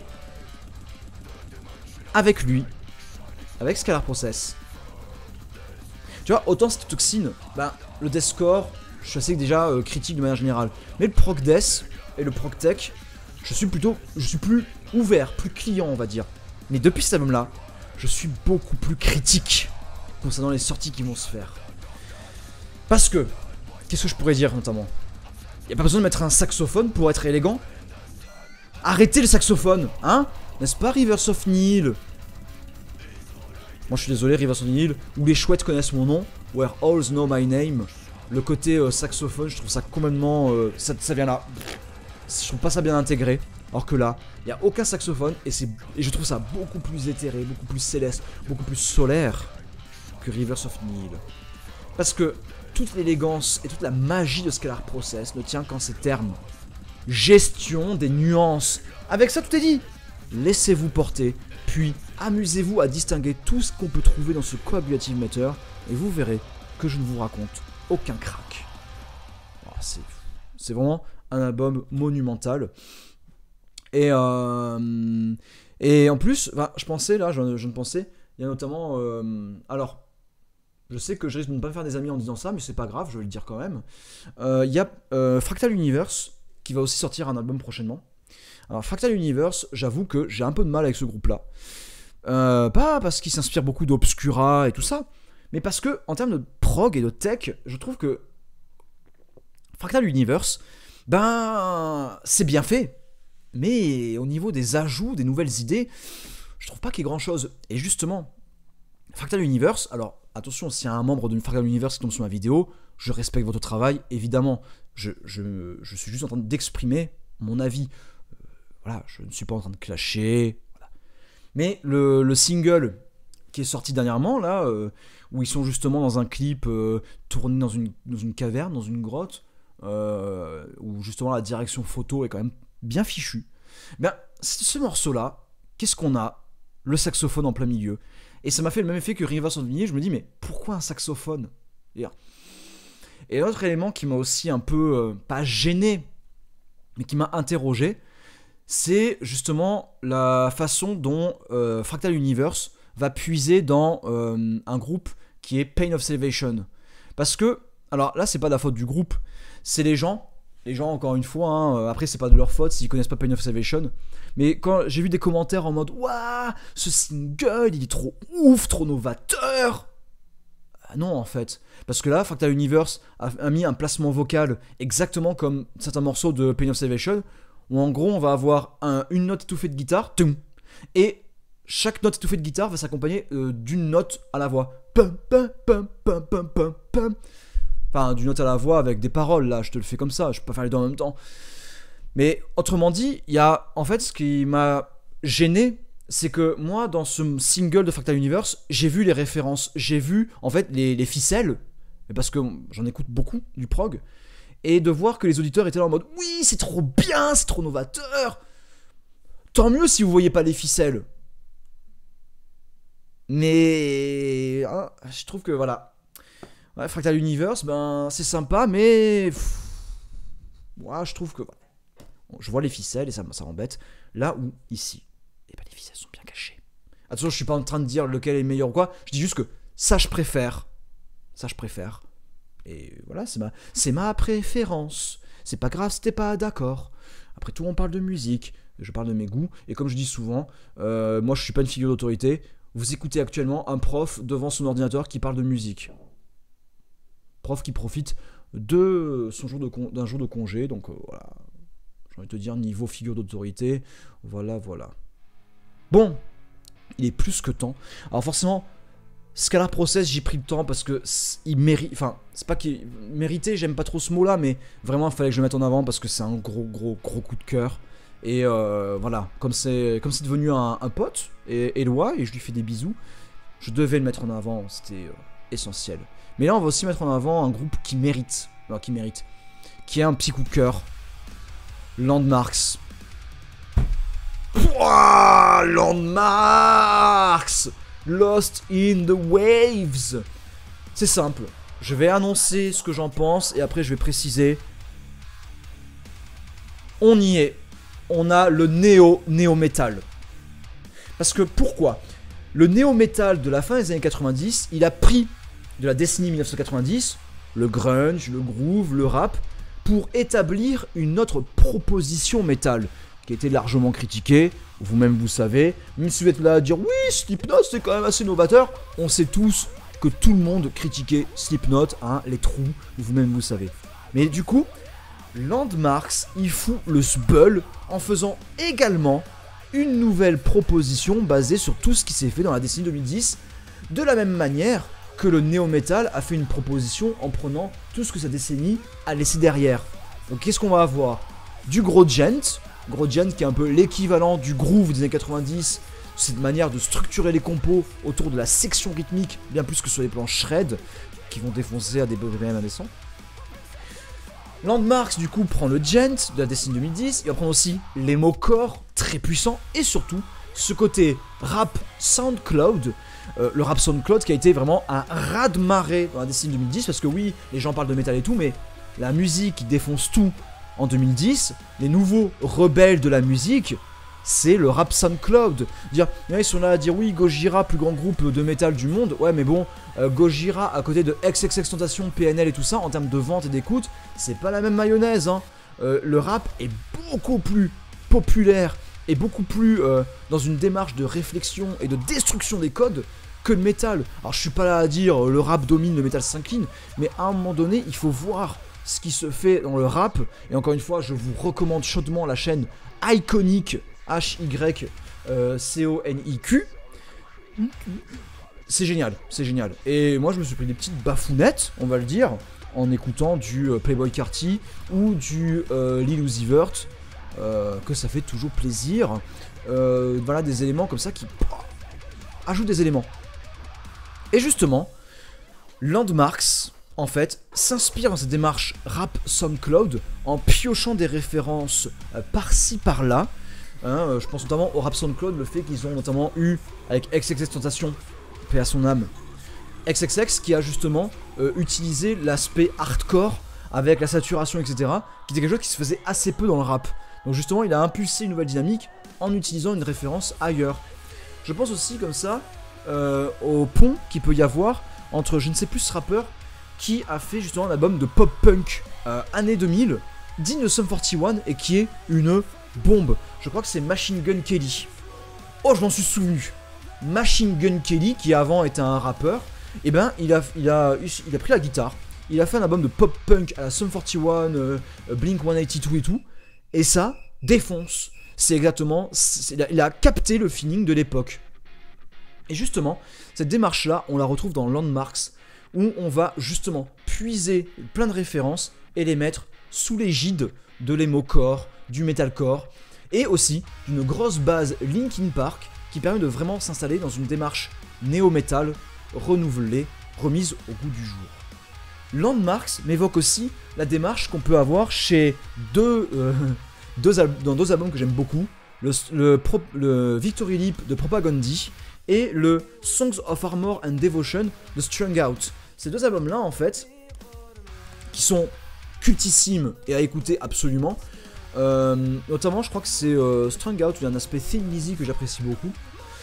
avec lui, avec Scalar Process, tu vois, autant cette toxine, bah, le deathcore, je suis assez déjà critique de manière générale, mais le prog death et le prog tech, je suis plus ouvert, plus client on va dire. Mais depuis cet album là, je suis beaucoup plus critique concernant les sorties qui vont se faire. Parce que, qu'est-ce que je pourrais dire notamment? Y a pas besoin de mettre un saxophone pour être élégant. Arrêtez le saxophone, hein? N'est-ce pas Rivers of Nihil? Moi je suis désolé, Rivers of Nihil, où les chouettes connaissent mon nom, Where All Know My Name. Le côté saxophone, je trouve ça complètement... ça vient là. Je trouve pas ça bien intégré. Alors que là, il n'y a aucun saxophone et je trouve ça beaucoup plus éthéré, beaucoup plus céleste, beaucoup plus solaire que Rivers of Nihil. Parce que toute l'élégance et toute la magie de Scalar Process ne tient qu'en ces termes. Gestion des nuances. Avec ça, tout est dit. Laissez-vous porter, puis amusez-vous à distinguer tout ce qu'on peut trouver dans ce coabulative meter et vous verrez que je ne vous raconte aucun crack. Oh, c'est vraiment un album monumental. Et en plus, je pensais, là, je ne pensais, il y a notamment... alors, je sais que je risque de ne pas me faire des amis en disant ça, mais c'est pas grave, je vais le dire quand même. Il y a Fractal Universe, qui va aussi sortir un album prochainement. Alors, Fractal Universe, j'avoue que j'ai un peu de mal avec ce groupe-là. Pas parce qu'il s'inspire beaucoup d'Obscura et tout ça, mais parce que, en termes de prog et de tech, je trouve que Fractal Universe, c'est bien fait. Mais au niveau des ajouts, des nouvelles idées, je trouve pas qu'il y ait grand chose. Et justement, Fractal Universe, alors attention, s'il y a un membre de Fractal Universe qui tombe sur ma vidéo, je respecte votre travail, évidemment. Je suis juste en train d'exprimer mon avis. Voilà, je ne suis pas en train de clasher. Voilà. Mais le single qui est sorti dernièrement, là, où ils sont justement dans un clip tourné dans une caverne, dans une grotte, où justement la direction photo est quand même bien fichu. Ce morceau-là, qu'est-ce qu'on a? Le saxophone en plein milieu. Et ça m'a fait le même effet que Rivers of Nihil. Je me dis, mais pourquoi un saxophone? Et l'autre élément qui m'a aussi un peu, pas gêné, mais qui m'a interrogé, c'est justement la façon dont Fractal Universe va puiser dans un groupe qui est Pain of Salvation. Parce que, alors là, c'est pas de la faute du groupe, c'est les gens, encore une fois, après c'est pas de leur faute s'ils connaissent pas Pain of Salvation, mais quand j'ai vu des commentaires en mode waouh, ce single il est trop ouf, trop novateur. Ah non, en fait, parce que là Fractal Universe a mis un placement vocal exactement comme certains morceaux de Pain of Salvation, où en gros on va avoir une note étouffée de guitare, et chaque note étouffée de guitare va s'accompagner d'une note à la voix. Pum, pum, pum, pum, pum, pum, pum. Enfin, d'une note à la voix avec des paroles, là, je te le fais comme ça, je peux pas faire les deux en même temps. Mais autrement dit, il y a, en fait, ce qui m'a gêné, c'est que moi, dans ce single de Fractal Universe, j'ai vu les références, j'ai vu, en fait, les ficelles, parce que j'en écoute beaucoup, du prog, et de voir que les auditeurs étaient là en mode « Oui, c'est trop bien, c'est trop novateur !» Tant mieux si vous voyez pas les ficelles. Mais je trouve que, voilà... Ouais, Fractal Universe, c'est sympa, mais... Ouais, je trouve que... Je vois les ficelles et ça m'embête. Là où, ici, les ficelles sont bien cachées. Attention, je suis pas en train de dire lequel est le meilleur ou quoi. Je dis juste que ça, je préfère. Ça, je préfère. Et voilà, c'est ma préférence. C'est pas grave si t'es pas d'accord. Après tout, on parle de musique. Je parle de mes goûts. Et comme je dis souvent, moi, je suis pas une figure d'autorité. Vous écoutez actuellement un prof devant son ordinateur qui parle de musique. Prof qui profite de son d'un jour de congé, donc voilà, j'ai envie de te dire niveau figure d'autorité, voilà. Bon, il est plus que temps. Alors forcément, Scalar Process, j'ai pris le temps parce que il mérite, enfin c'est pas qu'il méritait, j'aime pas trop ce mot là, mais vraiment il fallait que je le mette en avant parce que c'est un gros coup de cœur. Et voilà, comme c'est devenu un pote, et Eloi, et je lui fais des bisous, je devais le mettre en avant, c'était essentiel. Mais là, on va aussi mettre en avant un groupe qui mérite, qui a un petit coup de cœur. Landmarks. Ouah, Landmarks, Lost in the Waves. C'est simple. Je vais annoncer ce que j'en pense et après je vais préciser. On y est. On a le néo-metal. Parce que pourquoi? Le néo-metal de la fin des années 90, il a pris de la décennie 1990, le grunge, le groove, le rap, pour établir une autre proposition métal, qui a été largement critiquée, vous-même vous savez, même si vous êtes là à dire « Oui, Slipknot c'est quand même assez novateur », on sait tous que tout le monde critiquait Slipknot, les trous, vous-même vous savez. Mais du coup, Landmarks, il fout le sbull en faisant également une nouvelle proposition basée sur tout ce qui s'est fait dans la décennie 2010, de la même manière que le néo-metal a fait une proposition en prenant tout ce que sa décennie a laissé derrière. Donc qu'est-ce qu'on va avoir? Du gros gent, Gros Gen qui est un peu l'équivalent du groove des années 90, cette manière de structurer les compos autour de la section rythmique, bien plus que sur les plans shred, qui vont défoncer à des BPM indécents. Landmarks du coup prend le gent de la décennie 2010, il va prendre aussi l'emo core, très puissant, et surtout ce côté rap SoundCloud, le rap SoundCloud qui a été vraiment un raz-de-marée dans la décennie 2010, parce que oui, les gens parlent de métal et tout, mais la musique qui défonce tout en 2010, les nouveaux rebelles de la musique, c'est le rap SoundCloud. Ils sont là à dire oui, Gojira, plus grand groupe de métal du monde, ouais mais bon, Gojira à côté de XXXTentacion, PNL et tout ça, en termes de vente et d'écoute, c'est pas la même mayonnaise, hein. Le rap est beaucoup plus populaire et beaucoup plus dans une démarche de réflexion et de destruction des codes que le métal. Alors je suis pas là à dire le rap domine, le métal s'incline, mais à un moment donné, il faut voir ce qui se fait dans le rap. Et encore une fois, je vous recommande chaudement la chaîne Iconic, HYCONIQ. C'est génial, c'est génial. Et moi je me suis pris des petites bafounettes, on va le dire, en écoutant du Playboi Carti ou du Lil Uzi Vert, que ça fait toujours plaisir. Voilà des éléments comme ça qui ajoutent des éléments. Et justement, Landmarks, en fait, s'inspire dans cette démarche rap SoundCloud en piochant des références par-ci par-là. Je pense notamment au rap SoundCloud, le fait qu'ils ont notamment eu avec XXXTentacion, paix à son âme, XXX qui a justement utilisé l'aspect hardcore avec la saturation, etc., qui était quelque chose qui se faisait assez peu dans le rap. Donc justement, il a impulsé une nouvelle dynamique en utilisant une référence ailleurs. Je pense aussi comme ça au pont qu'il peut y avoir entre je ne sais plus ce rappeur qui a fait justement un album de pop-punk année 2000, digne de Sum 41 et qui est une bombe. Je crois que c'est Machine Gun Kelly. Oh, je m'en suis souvenu. Machine Gun Kelly, qui avant était un rappeur, et ben il a pris la guitare, il a fait un album de pop-punk à la Sum 41, Blink 182 et tout, et ça défonce. C'est exactement, il a capté le feeling de l'époque. Et justement, cette démarche-là, on la retrouve dans Landmarks, où on va justement puiser plein de références et les mettre sous l'égide de l'emo-core, du metalcore, et aussi d'une grosse base Linkin Park qui permet de vraiment s'installer dans une démarche néo-metal renouvelée, remise au goût du jour. Landmarks m'évoque aussi la démarche qu'on peut avoir chez dans deux albums que j'aime beaucoup, le Victory Leap de Propagandhi et le Songs of Armor and Devotion de Strung Out. Ces deux albums-là, en fait, qui sont cultissimes et à écouter absolument. Notamment, je crois que c'est Strung Out, il y a un aspect Thin Lizzy que j'apprécie beaucoup.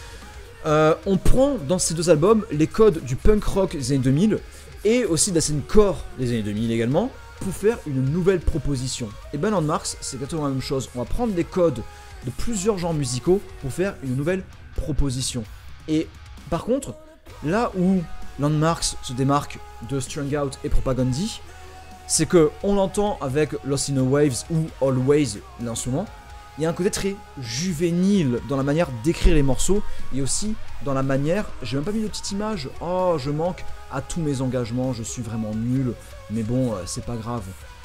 On prend dans ces deux albums les codes du punk rock des années 2000 et aussi de la scène core des années 2000 également pour faire une nouvelle proposition. Et ben Landmarks, c'est exactement la même chose. On va prendre les codes de plusieurs genres musicaux pour faire une nouvelle proposition. Et par contre, là où Landmarks se démarque de Strung Out et Propagandhi, c'est que on l'entend avec Lost in the Waves ou Always l'instrument, il y a un côté très juvénile dans la manière d'écrire les morceaux et aussi dans la manière, j'ai même pas mis de petite image, oh je manque à tous mes engagements, je suis vraiment nul, mais bon c'est pas grave.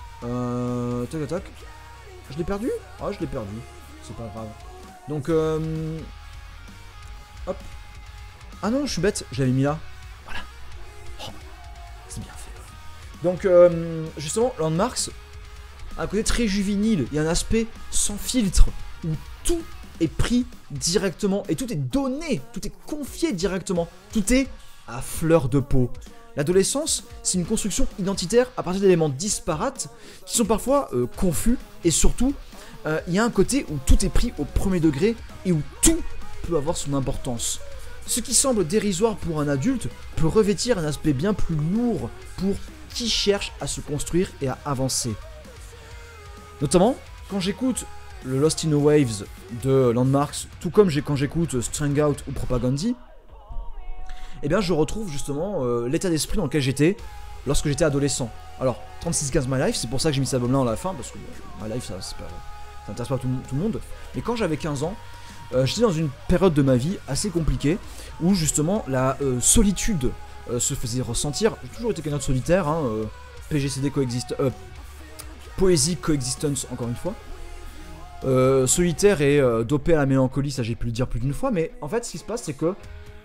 Tac tac, je l'ai perdu? Ah je l'ai perdu, c'est pas grave. Donc hop. Ah non je suis bête, je l'avais mis là. Voilà. Oh, c'est bien fait. Donc justement Landmarks a un côté très juvénile, il y a un aspect sans filtre où tout est pris directement et tout est donné, tout est confié directement, tout est à fleur de peau. L'adolescence, c'est une construction identitaire à partir d'éléments disparates qui sont parfois confus et surtout il y a un côté où tout est pris au premier degré et où tout peut avoir son importance. Ce qui semble dérisoire pour un adulte peut revêtir un aspect bien plus lourd pour qui cherche à se construire et à avancer. Notamment, quand j'écoute le Lost in the Waves de Landmarks, tout comme quand j'écoute Strung Out ou Propagandhi, eh bien je retrouve justement l'état d'esprit dans lequel j'étais lorsque j'étais adolescent. Alors, 3615 My Life, c'est pour ça que j'ai mis cet album-là à la fin, parce que My Life, ça n'intéresse pas tout le monde. Mais quand j'avais 15 ans, j'étais dans une période de ma vie assez compliquée, où justement la solitude se faisait ressentir. J'ai toujours été quelqu'un de solitaire, PGCD Poésie Coexistence, encore une fois. solitaire et dopé à la mélancolie, ça j'ai pu le dire plus d'une fois, mais en fait ce qui se passe c'est que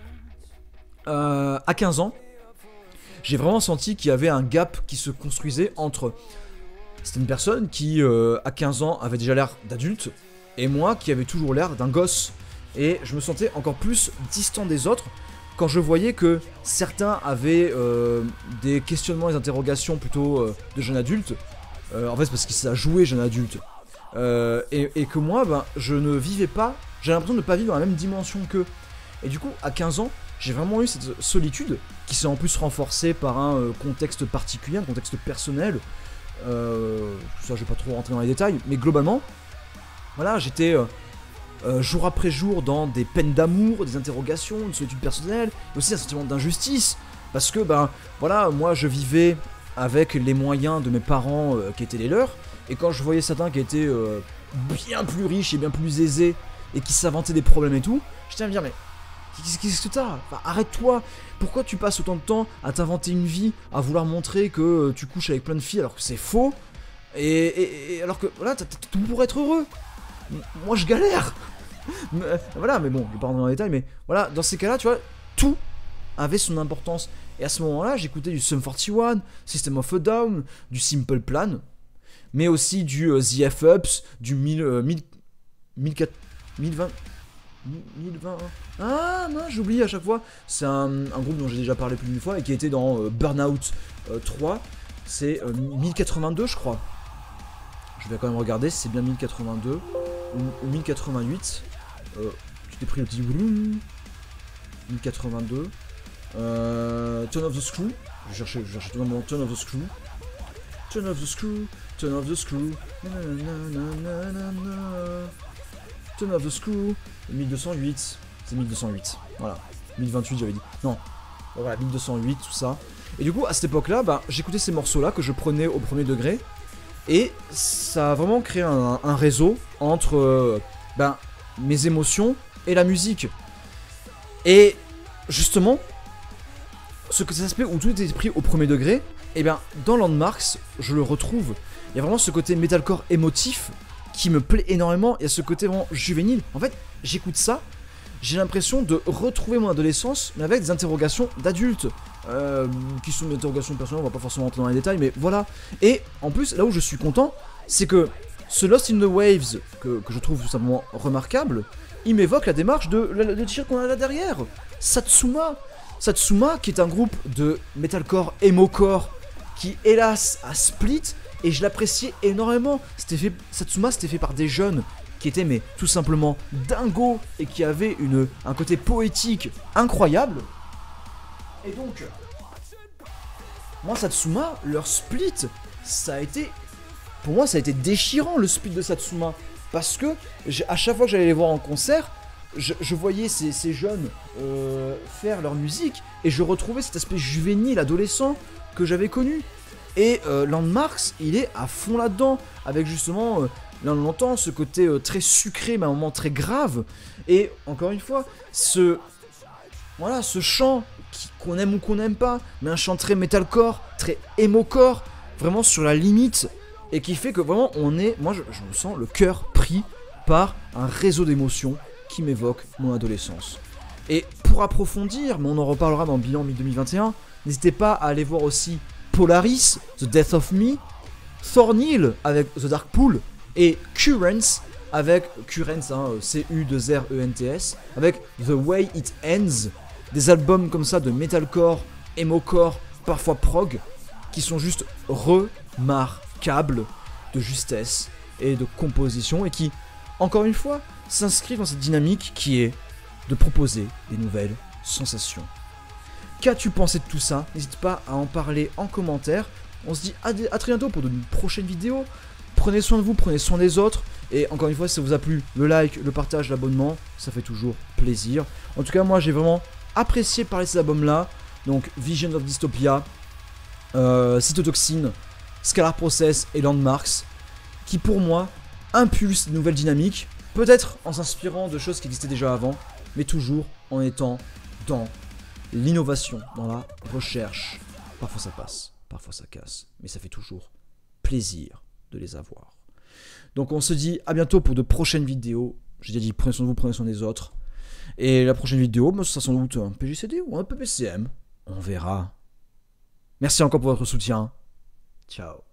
à 15 ans, j'ai vraiment senti qu'il y avait un gap qui se construisait entre... C'était une personne qui à 15 ans avait déjà l'air d'adulte, et moi qui avait toujours l'air d'un gosse. Et je me sentais encore plus distant des autres quand je voyais que certains avaient des questionnements et des interrogations plutôt de jeunes adultes. En fait c'est parce qu'ils savent jouer jeune adulte. Et que moi, ben, je ne vivais pas, j'ai l'impression de ne pas vivre dans la même dimension qu'eux. Et du coup, à 15 ans, j'ai vraiment eu cette solitude qui s'est en plus renforcée par un contexte particulier, un contexte personnel. Ça, je vais pas trop rentrer dans les détails, mais globalement, voilà, j'étais jour après jour dans des peines d'amour, des interrogations, une solitude personnelle, et aussi un sentiment d'injustice. Parce que, ben, voilà, moi je vivais avec les moyens de mes parents qui étaient les leurs. Et quand je voyais certains qui étaient bien plus riches et bien plus aisés et qui s'inventaient des problèmes et tout, j'étais à me dire mais qu'est-ce que t'as? Enfin, arrête-toi. Pourquoi tu passes autant de temps à t'inventer une vie, à vouloir montrer que tu couches avec plein de filles alors que c'est faux et alors que voilà, t'as tout pour être heureux. Moi je galère. Voilà, mais bon, je vais pas rentrer dans les détails, mais voilà, dans ces cas-là, tu vois, tout avait son importance. Et à ce moment-là, j'écoutais du Sum 41, System of a Down, du Simple Plan, mais aussi du The F-Ups, du 1020... Ah non, j'oublie à chaque fois. C'est un groupe dont j'ai déjà parlé plus d'une fois et qui était dans Burnout 3. C'est 1082, je crois. Je vais quand même regarder si c'est bien 1082 ou 1088. Tu t'es pris le petit boulot. 1082. Turn of the Screw. Je cherchais tout le monde. Turn of the Screw. Turn of the Screw. Turn of the Screw. Turn of the Screw. 1208. C'est 1208. Voilà. 1028 j'avais dit. Non. Voilà, 1208, tout ça. Et du coup, à cette époque-là, bah, j'écoutais ces morceaux-là que je prenais au premier degré. Et ça a vraiment créé un réseau entre mes émotions et la musique. Et justement, cet aspect où tout était pris au premier degré, et bien dans Landmarks, je le retrouve. Il y a vraiment ce côté metalcore émotif qui me plaît énormément. Il y a ce côté vraiment juvénile. En fait, j'écoute ça, j'ai l'impression de retrouver mon adolescence, mais avec des interrogations d'adultes. Qui sont des interrogations personnelles, on va pas forcément rentrer dans les détails, mais voilà. Et en plus, là où je suis content, c'est que ce Lost in the Waves, que je trouve tout simplement remarquable, il m'évoque la démarche de t-shirt qu'on a là derrière. Satsuma, qui est un groupe de metalcore, emocore, qui hélas a split, et je l'appréciais énormément. Satsuma, c'était fait par des jeunes qui étaient mais tout simplement dingos et qui avaient un côté poétique incroyable. Et donc, moi Satsuma, leur split, pour moi ça a été déchirant le split de Satsuma. Parce que à chaque fois que j'allais les voir en concert, je voyais ces jeunes faire leur musique et je retrouvais cet aspect juvénile, adolescent que j'avais connu. Et Landmarks, il est à fond là-dedans, avec justement, là on entend ce côté très sucré mais à un moment très grave. Et encore une fois, ce chant qu'on aime ou qu'on n'aime pas, mais un chant très metalcore, très emo-core, vraiment sur la limite, et qui fait que vraiment moi je me sens le cœur pris par un réseau d'émotions qui m'évoque mon adolescence. Et pour approfondir, mais on en reparlera dans le bilan mi-2021, n'hésitez pas à aller voir aussi Polaris, The Death of Me, Thornhill avec The Dark Pool, et Currents avec C-U-2-R-E-N-T-S, avec The Way It Ends, des albums comme ça de metalcore, emocore, parfois prog, qui sont juste remarquables de justesse et de composition et qui, encore une fois, s'inscrivent dans cette dynamique qui est de proposer des nouvelles sensations. Qu'as-tu pensé de tout ça? N'hésite pas à en parler en commentaire. On se dit à très bientôt pour de prochaines vidéos. Prenez soin de vous, prenez soin des autres. Et encore une fois, si ça vous a plu, le like, le partage, l'abonnement, ça fait toujours plaisir. En tout cas, moi j'ai vraiment apprécié parler de ces albums-là. Donc Vision of Dystopia, Cytotoxin, Scalar Process et Landmarks, qui pour moi impulsent de nouvelles dynamiques, peut-être en s'inspirant de choses qui existaient déjà avant, mais toujours en étant dans l'innovation, dans la recherche. Parfois ça passe, parfois ça casse, mais ça fait toujours plaisir de les avoir. Donc on se dit à bientôt pour de prochaines vidéos. J'ai déjà dit prenez soin de vous, prenez soin des autres. Et la prochaine vidéo, ce sera sans doute un PGCD ou un PPCM. On verra. Merci encore pour votre soutien. Ciao.